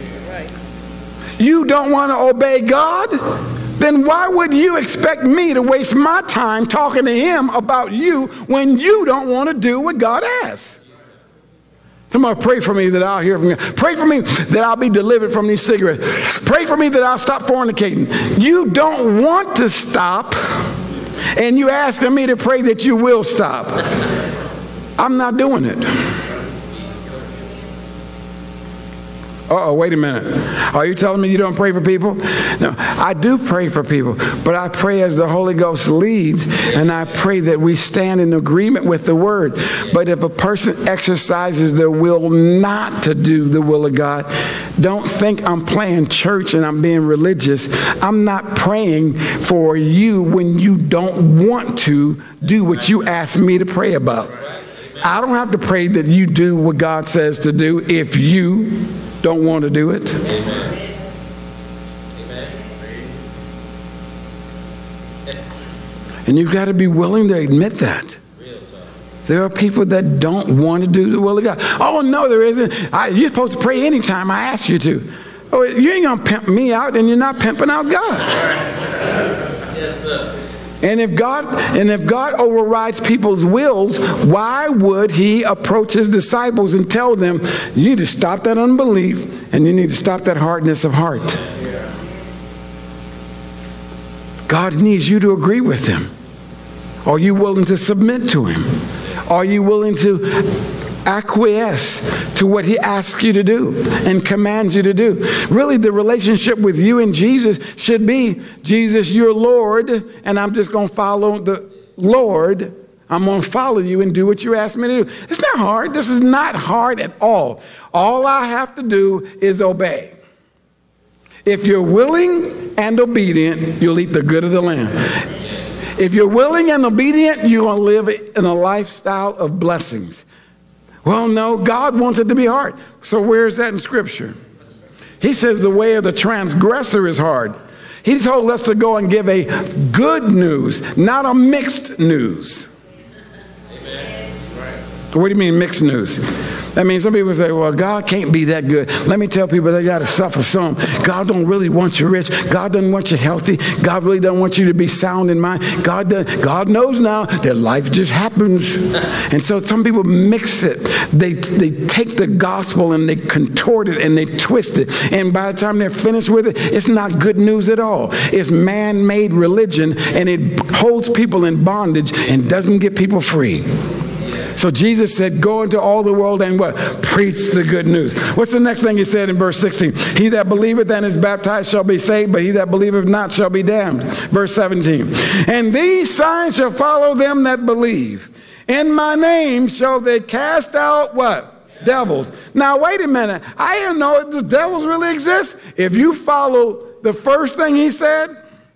Speaker 3: You don't want to obey God? Then why would you expect me to waste my time talking to Him about you when you don't want to do what God asks? Somebody pray for me that I'll hear from God. Pray for me that I'll be delivered from these cigarettes. Pray for me that I'll stop fornicating. You don't want to stop, and you're asking me to pray that you will stop. I'm not doing it. Uh-oh, wait a minute. Are you telling me you don't pray for people? No, I do pray for people, but I pray as the Holy Ghost leads, and I pray that we stand in agreement with the Word. But if a person exercises their will not to do the will of God, don't think I'm playing church and I'm being religious. I'm not praying for you when you don't want to do what you asked me to pray about. I don't have to pray that you do what God says to do if you don't want to do it. Amen. Amen. And you've got to be willing to admit that. There are people that don't want to do the will of God. Oh, no, there isn't. I, you're supposed to pray anytime I ask you to. Oh, you ain't going to pimp me out, and you're not pimping out God. Yes, sir. And if God and if God overrides people's wills, why would He approach His disciples and tell them, you need to stop that unbelief and you need to stop that hardness of heart? God needs you to agree with Him. Are you willing to submit to Him? Are you willing to acquiesce to what He asks you to do and commands you to do? Really, the relationship with you and Jesus should be, Jesus, you're Lord, and I'm just going to follow the Lord. I'm going to follow you and do what you ask me to do. It's not hard. This is not hard at all. All I have to do is obey. If you're willing and obedient, you'll eat the good of the land. If you're willing and obedient, you're going to live in a lifestyle of blessings. Well, no, God wants it to be hard. So where is that in Scripture? He says the way of the transgressor is hard. He told us to go and give a good news, not a mixed news. Amen. What do you mean mixed news? That means some people say, well, God can't be that good. Let me tell people they got to suffer some. God don't really want you rich. God doesn't want you healthy. God really doesn't want you to be sound in mind. God does, God knows now that life just happens. And so some people mix it. They, they take the gospel and they contort it and they twist it. And by the time they're finished with it, it's not good news at all. It's man-made religion, and it holds people in bondage and doesn't get people free. So Jesus said, go into all the world and what? Preach the good news. What's the next thing he said in verse sixteen? He that believeth and is baptized shall be saved, but he that believeth not shall be damned. Verse seventeen. And these signs shall follow them that believe. In my name shall they cast out what? Devils. Now wait a minute. I didn't know if the devils really exist. If you follow the first thing he said,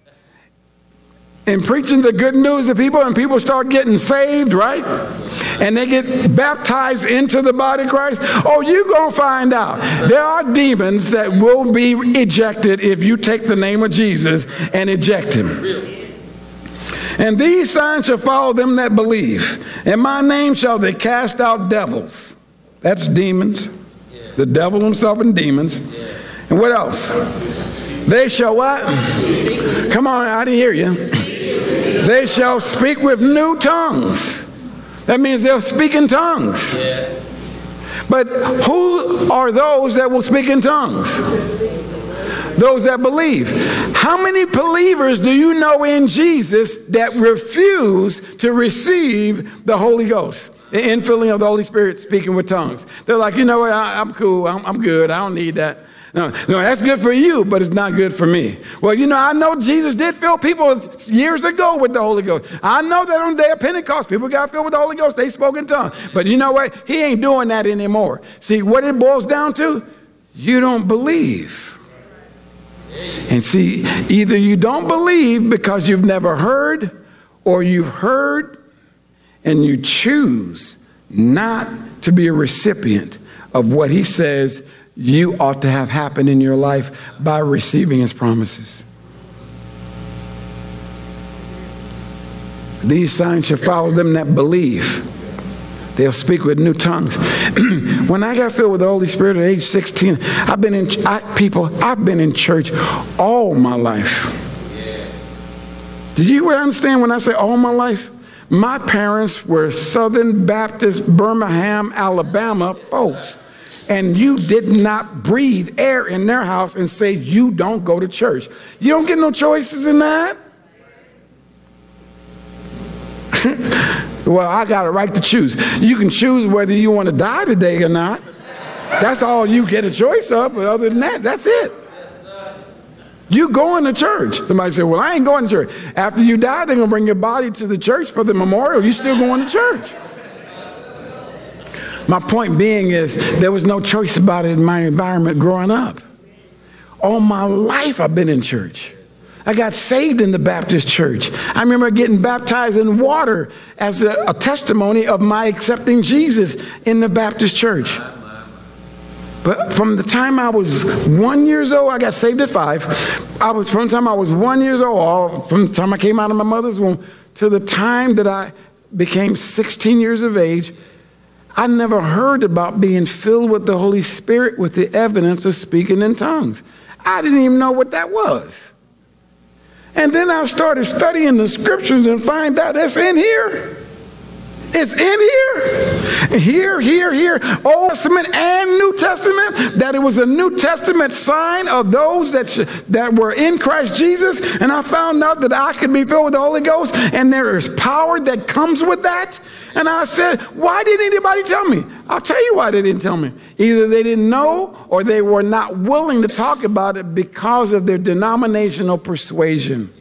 Speaker 3: in preaching the good news to people, and people start getting saved, right? And they get baptized into the body of Christ. Oh, you're going to find out. There are demons that will be ejected if you take the name of Jesus and eject him. And these signs shall follow them that believe. In my name shall they cast out devils. That's demons. The devil himself and demons. And what else? They shall what? Come on, I didn't hear you. They shall speak with new tongues. That means they'll speak in tongues. Yeah. But who are those that will speak in tongues? Those that believe. How many believers do you know in Jesus that refuse to receive the Holy Ghost? The infilling of the Holy Spirit, speaking with tongues. They're like, you know what, I, I'm cool, I'm, I'm good, I don't need that. No, no, that's good for you, but it's not good for me. Well, you know, I know Jesus did fill people years ago with the Holy Ghost. I know that on the day of Pentecost, people got filled with the Holy Ghost. They spoke in tongues. But you know what? He ain't doing that anymore. See, what it boils down to? You don't believe. And see, either you don't believe because you've never heard, or you've heard and you choose not to be a recipient of what he says you ought to have happen in your life by receiving his promises. These signs shall follow them that believe. They'll speak with new tongues. When I got filled with the Holy Spirit at age sixteen, I've been in, I, people, I've been in church all my life. Did you understand when I say all my life? My parents were Southern Baptist, Birmingham, Alabama folks. And you did not breathe air in their house and say you don't go to church. You don't get no choices in that. Well, I got a right to choose. You can choose whether you want to die today or not. That's all you get a choice of. But other than that, that's it. You going to church. Somebody said, well, I ain't going to church. After you die, they're going to bring your body to the church for the memorial. You still going to church. My point being is there was no choice about it in my environment growing up. All my life I've been in church. I got saved in the Baptist church. I remember getting baptized in water as a, a testimony of my accepting Jesus in the Baptist church. But from the time I was one years old, I got saved at five. I was from the time I was one years old, from the time I came out of my mother's womb, to the time that I became sixteen years of age, I never heard about being filled with the Holy Spirit with the evidence of speaking in tongues. I didn't even know what that was. And then I started studying the scriptures and find out it's in here. It's in here. Here, here, here. Old Testament and New Testament. That it was a New Testament sign of those that, that were in Christ Jesus. And I found out that I could be filled with the Holy Ghost. And there is power that comes with that. And I said, why didn't anybody tell me? I'll tell you why they didn't tell me. Either they didn't know or they were not willing to talk about it because of their denominational persuasion.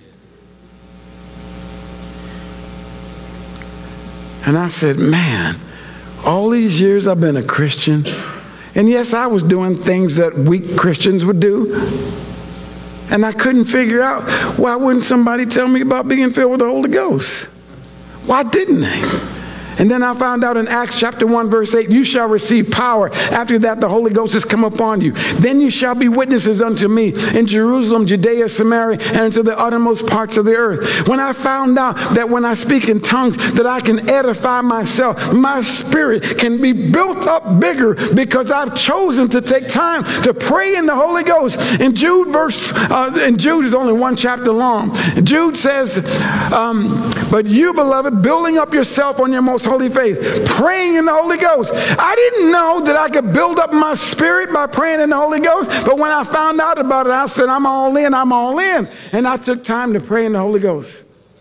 Speaker 3: And I said, man, all these years I've been a Christian. And yes, I was doing things that weak Christians would do. And I couldn't figure out, why wouldn't somebody tell me about being filled with the Holy Ghost? Why didn't they? And then I found out in Acts chapter one, verse eight, you shall receive power. After that, the Holy Ghost has come upon you. Then you shall be witnesses unto me in Jerusalem, Judea, Samaria, and unto the uttermost parts of the earth. When I found out that when I speak in tongues, that I can edify myself, my spirit can be built up bigger because I've chosen to take time to pray in the Holy Ghost. In Jude, verse, uh, and Jude is only one chapter long. Jude says, um, but you, beloved, building up yourself on your most holy faith, praying in the Holy Ghost. I didn't know that I could build up my spirit by praying in the Holy Ghost, but when I found out about it, I said, I'm all in, I'm all in. And I took time to pray in the Holy Ghost.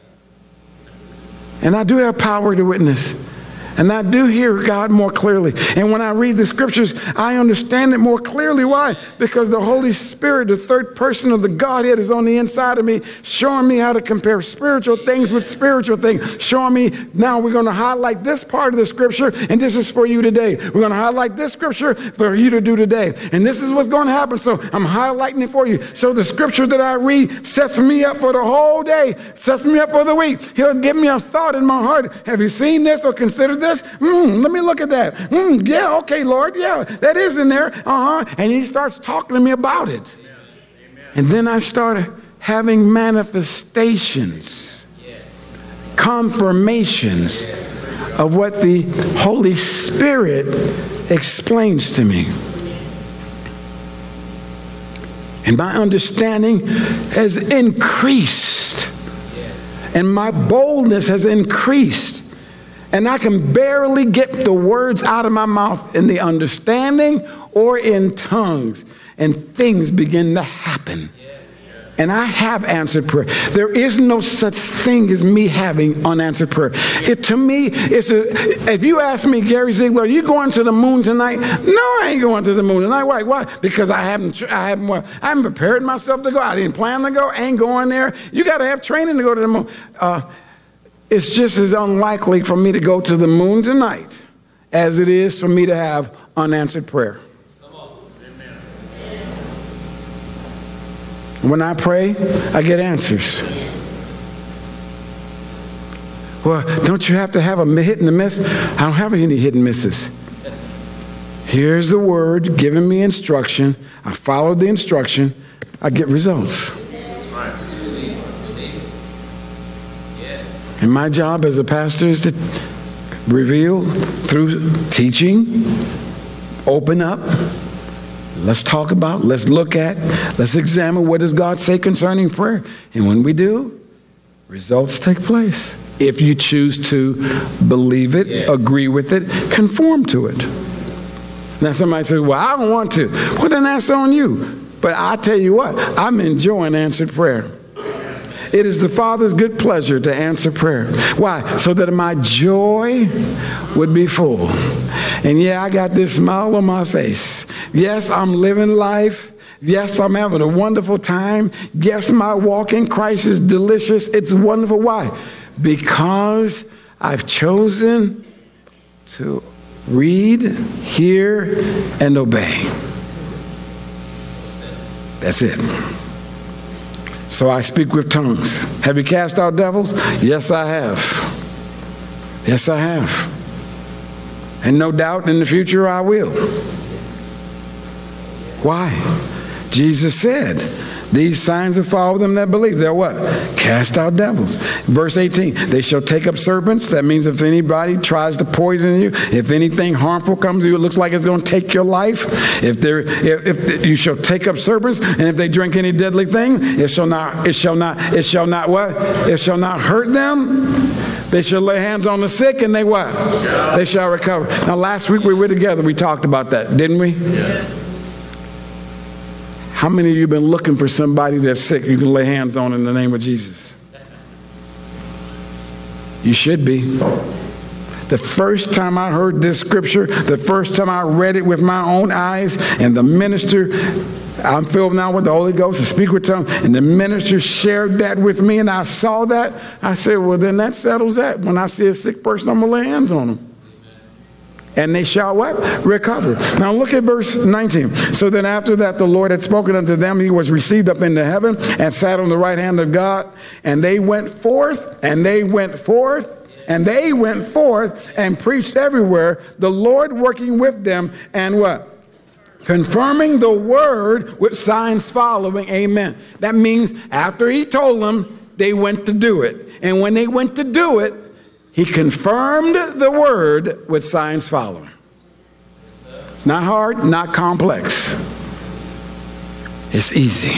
Speaker 3: And I do have power to witness. And I do hear God more clearly. And when I read the scriptures, I understand it more clearly. Why? Because the Holy Spirit, the third person of the Godhead, is on the inside of me, showing me how to compare spiritual things with spiritual things. Showing me, now we're going to highlight this part of the scripture, and this is for you today. We're going to highlight this scripture for you to do today. And this is what's going to happen. So I'm highlighting it for you. So the scripture that I read sets me up for the whole day, sets me up for the week. He'll give me a thought in my heart. Have you seen this or considered this? Mm, let me look at that. Mm, yeah, okay, Lord. Yeah, that is in there. Uh-huh. And he starts talking to me about it. Amen. And then I started having manifestations, yes. confirmations yes. of what the Holy Spirit explains to me. And my understanding has increased. Yes. And my boldness has increased. And I can barely get the words out of my mouth in the understanding or in tongues. And things begin to happen. And I have answered prayer. There is no such thing as me having unanswered prayer. It, to me, it's a, if you ask me, Garry Zeigler, are you going to the moon tonight? No, I ain't going to the moon tonight. Why? Why? Because I haven't, I haven't, well, I haven't prepared myself to go. I didn't plan to go. I ain't going there. You got to have training to go to the moon. Uh, It's just as unlikely for me to go to the moon tonight as it is for me to have unanswered prayer. Come on. Amen. When I pray, I get answers. Well, don't you have to have a hit and a miss? I don't have any hit and misses. Here's the word giving me instruction. I follow the instruction. I get results. And my job as a pastor is to reveal through teaching, open up, let's talk about, let's look at, let's examine what does God say concerning prayer. And when we do, results take place. If you choose to believe it, yes. agree with it, conform to it. Now somebody says, well, I don't want to. Well, then that's on you. But I tell you what, I'm enjoying answered prayer. It is the Father's good pleasure to answer prayer. Why? So that my joy would be full. And yeah, I got this smile on my face. Yes, I'm living life. Yes, I'm having a wonderful time. Yes, my walk in Christ is delicious. It's wonderful. Why? Because I've chosen to read, hear, and obey. That's it. So I speak with tongues. Have you cast out devils? Yes, I have. Yes, I have. And no doubt in the future I will. Why? Jesus said, these signs will follow them that believe. They'll what? Cast out devils. Verse eighteen, they shall take up serpents. That means if anybody tries to poison you, if anything harmful comes to you, it looks like it's going to take your life. If there, if, if you shall take up serpents, and if they drink any deadly thing, it shall not, it shall not, it shall not what? It shall not hurt them. They shall lay hands on the sick, and they what? They shall recover. Now, last week we were together. We talked about that, didn't we? Yeah. How many of you have been looking for somebody that's sick you can lay hands on in the name of Jesus? You should be. The first time I heard this scripture, the first time I read it with my own eyes, and the minister, I'm filled now with the Holy Ghost to speak with tongues, and the minister shared that with me, and I saw that. I said, well, then that settles that. When I see a sick person, I'm going to lay hands on them. and they shall what? Recover. Now look at verse nineteen. So then after that the Lord had spoken unto them, he was received up into heaven and sat on the right hand of God. And they went forth, and they went forth, and they went forth and preached everywhere, the Lord working with them, and what? Confirming the word with signs following. Amen. That means after he told them, they went to do it. And when they went to do it, he confirmed the word with signs following. Not hard, not complex. It's easy.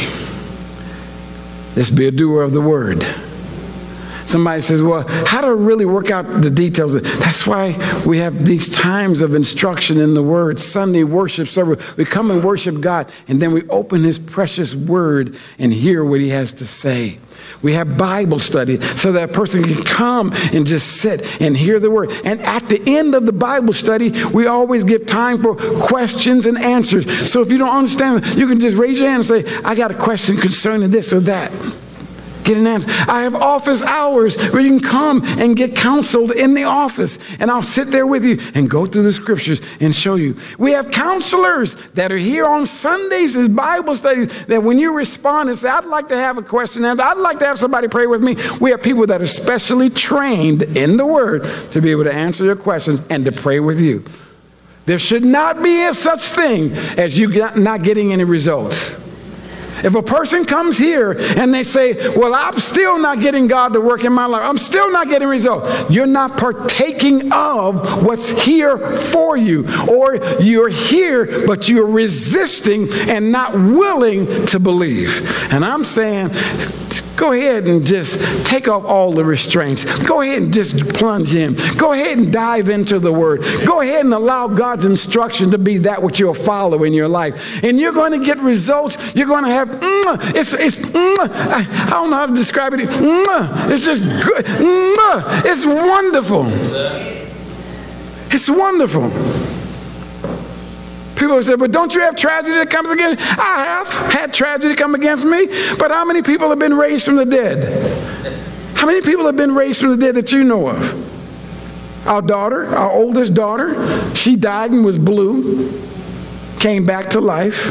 Speaker 3: Let's be a doer of the word. Somebody says, well, how to really work out the details? That's why we have these times of instruction in the word. Sunday worship service. We come and worship God, and then we open his precious word and hear what he has to say. We have Bible study so that a person can come and just sit and hear the word. And at the end of the Bible study, we always give time for questions and answers. So if you don't understand, you can just raise your hand and say, I got a question concerning this or that. Get an answer. I have office hours where you can come and get counseled in the office. And I'll sit there with you and go through the scriptures and show you. We have counselors that are here on Sundays as Bible studies that when you respond and say, I'd like to have a question, and I'd like to have somebody pray with me. We have people that are specially trained in the word to be able to answer your questions and to pray with you. There should not be a such thing as you not getting any results. If a person comes here and they say, well, I'm still not getting God to work in my life, I'm still not getting results, you're not partaking of what's here for you. Or you're here, but you're resisting and not willing to believe. And I'm saying, go ahead and just take off all the restraints. Go ahead and just plunge in. Go ahead and dive into the word. Go ahead and allow God's instruction to be that which you'll follow in your life. And you're going to get results. You're going to have, mm, it's, it's, mm, I, I don't know how to describe it. Mm, it's just good. Mm, it's wonderful. It's wonderful. People say, but don't you have tragedy that comes against you? I have had tragedy come against me. But how many people have been raised from the dead? How many people have been raised from the dead that you know of? Our daughter, our oldest daughter, she died and was blue, came back to life.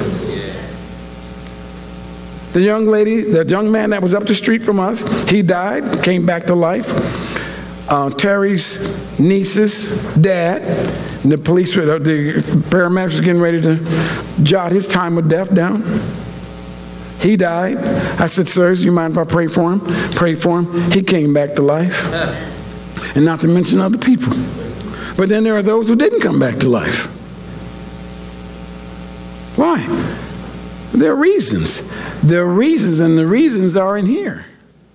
Speaker 3: The young lady, the young man that was up the street from us, he died, came back to life. Uh, Terry's niece's dad, and the police, the paramedics were getting ready to jot his time of death down. He died. I said, sirs, do you mind if I pray for him? Pray for him. He came back to life. And not to mention other people. But then there are those who didn't come back to life. Why? There are reasons. There are reasons, and the reasons are in here.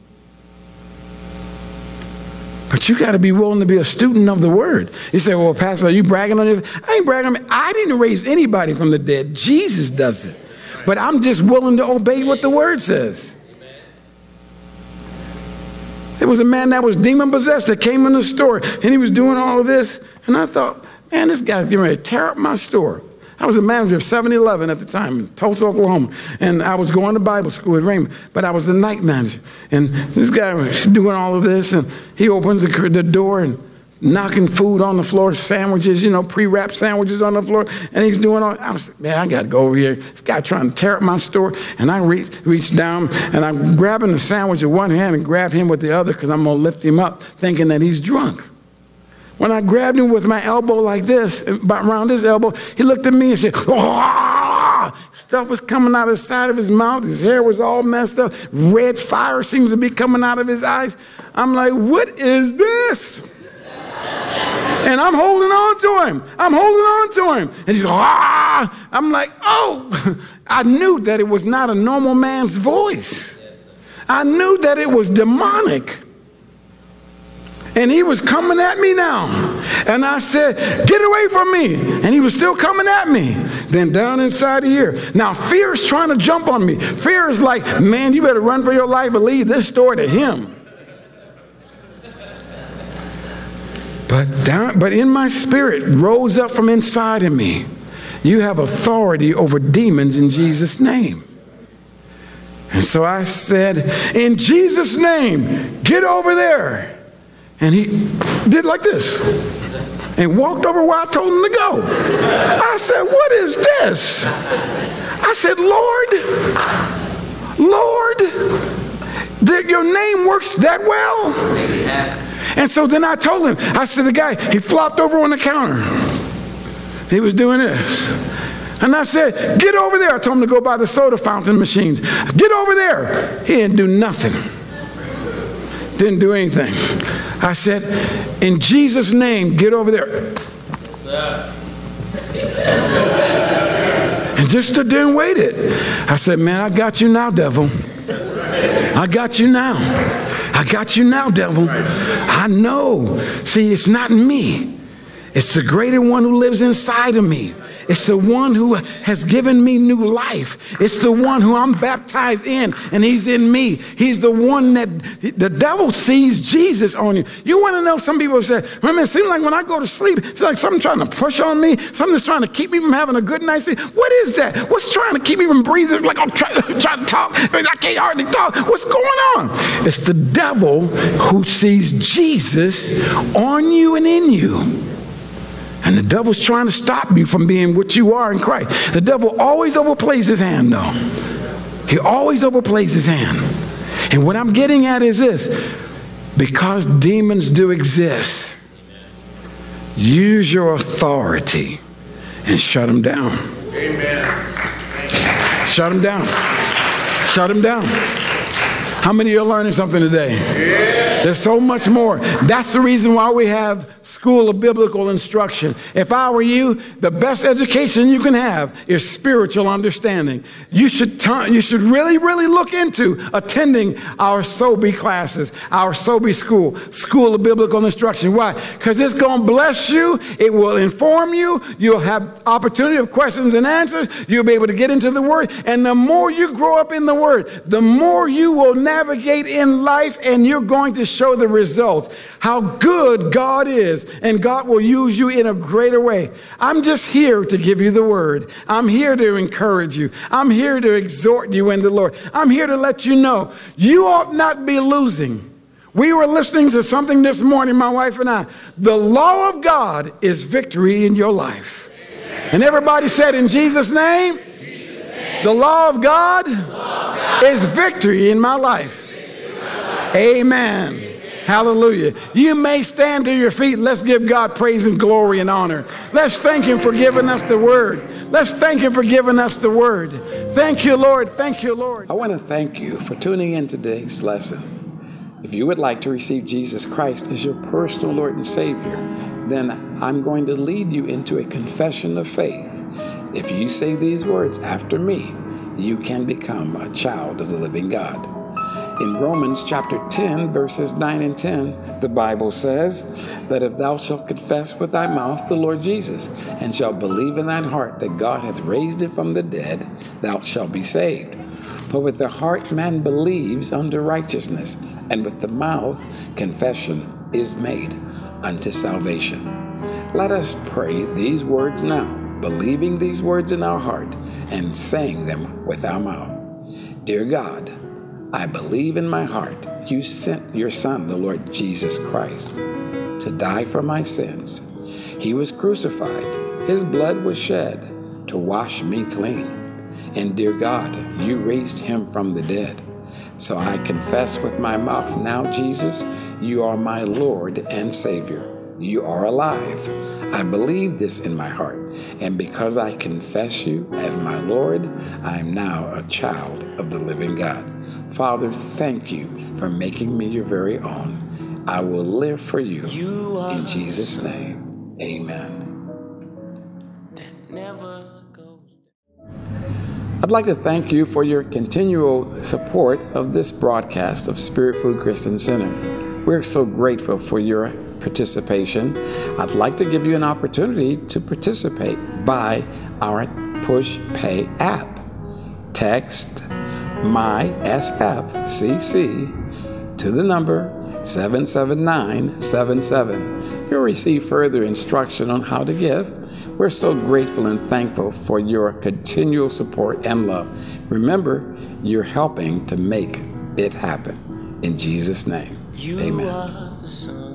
Speaker 3: But you got to be willing to be a student of the word. You say, well, Pastor, are you bragging on this? I ain't bragging on me. I didn't raise anybody from the dead. Jesus does it. But I'm just willing to obey what the word says. There was a man that was demon-possessed that came in the store, and he was doing all of this. And I thought, man, this guy's getting ready to tear up my store. I was a manager of seven eleven at the time in Tulsa, Oklahoma. And I was going to Bible school at Raymond, but I was the night manager. And this guy was doing all of this, and he opens the, the door and knocking food on the floor, sandwiches, you know, pre-wrapped sandwiches on the floor. And he's doing all, I was, man, I got to go over here. This guy trying to tear up my store. And I reach, reach down, and I'm grabbing the sandwich with one hand and grab him with the other because I'm going to lift him up thinking that he's drunk. When I grabbed him with my elbow like this, about around his elbow, he looked at me and said, oh! Stuff was coming out of the side of his mouth. His hair was all messed up. Red fire seems to be coming out of his eyes. I'm like, what is this? And I'm holding on to him. I'm holding on to him. And he's ah! I'm like, oh! I knew that it was not a normal man's voice. I knew that it was demonic. And he was coming at me now. And I said, get away from me. And he was still coming at me. Then down inside of here. Now, fear is trying to jump on me. Fear is like, man, you better run for your life and leave this store to him. But, down, but in my spirit rose up from inside of me. You have authority over demons in Jesus' name. And so I said, in Jesus' name, get over there. And he did like this. and walked over where I told him to go. I said, what is this? I said, Lord, Lord, that your name works that well? And so then I told him, I said, the guy, he flopped over on the counter. He was doing this. And I said, get over there. I told him to go by the soda fountain machines. Get over there. He didn't do nothing. Didn't do anything. I said, in Jesus' name, get over there. And just stood there and waited. I said, man, I got you now, devil. I got you now. I got you now, devil. I know. See, it's not me. It's the greater one who lives inside of me. It's the one who has given me new life. It's the one who I'm baptized in, and he's in me. He's the one that the devil sees Jesus on you. You want to know, some people say, remember, it seems like when I go to sleep, it's like something trying to push on me. Something's trying to keep me from having a good night's sleep. What is that? What's trying to keep me from breathing? Like I'm trying, trying to talk. I can't hardly talk. What's going on? It's the devil who sees Jesus on you and in you. And the devil's trying to stop you from being what you are in Christ. The devil always overplays his hand, though. He always overplays his hand. And what I'm getting at is this. Because demons do exist, use your authority and shut them down. Amen. Shut them down. Shut them down. How many of you are learning something today? Yeah. There's so much more. That's the reason why we have School of Biblical Instruction. If I were you, the best education you can have is spiritual understanding. You should, t- you should really, really look into attending our S O B I classes, our S O B I school, School of Biblical Instruction. Why? Because it's going to bless you. It will inform you. You'll have opportunity of questions and answers. You'll be able to get into the Word. And the more you grow up in the Word, the more you will navigate in life, and you're going to show the results. How good God is, and God will use you in a greater way. I'm just here to give you the Word. I'm here to encourage you. I'm here to exhort you in the Lord. I'm here to let you know you ought not be losing. We were listening to something this morning, my wife and I. The law of God is victory in your life. Amen. And everybody said, in Jesus' name, in Jesus' name. The law of God, the law of God is victory in my life. In my life. Amen. Amen. Hallelujah. You may stand to your feet. Let's give God praise and glory and honor. Let's thank him for giving us the Word. Let's thank him for giving us the Word. Thank you, Lord. Thank you, Lord. I want to thank you for tuning in today's lesson. If you would like to receive Jesus Christ as your personal Lord and Savior, then I'm going to lead you into a confession of faith. If you say these words after me, you can become a child of the living God. In Romans chapter ten, verses nine and ten, the Bible says that if thou shalt confess with thy mouth the Lord Jesus, and shalt believe in thine heart that God hath raised him from the dead, thou shalt be saved. For with the heart man believes unto righteousness, and with the mouth confession is made unto salvation. Let us pray these words now, believing these words in our heart, and saying them with our mouth. Dear God, I believe in my heart you sent your Son, the Lord Jesus Christ, to die for my sins. He was crucified. His blood was shed to wash me clean. And dear God, you raised him from the dead. So I confess with my mouth now, Jesus, you are my Lord and Savior. You are alive. I believe this in my heart. And because I confess you as my Lord, I am now a child of the living God. Father, thank you for making me your very own. I will live for you, you in Jesus' name. Amen. That never goes. I'd like to thank you for your continual support of this broadcast of Spirit Food Christian Center. We're so grateful for your participation. I'd like to give you an opportunity to participate by our Push Pay app. Text my S F C C to the number seven seven nine seven seven. You'll receive further instruction on how to give. We're so grateful and thankful for your continual support and love. Remember, you're helping to make it happen. In Jesus' name, amen.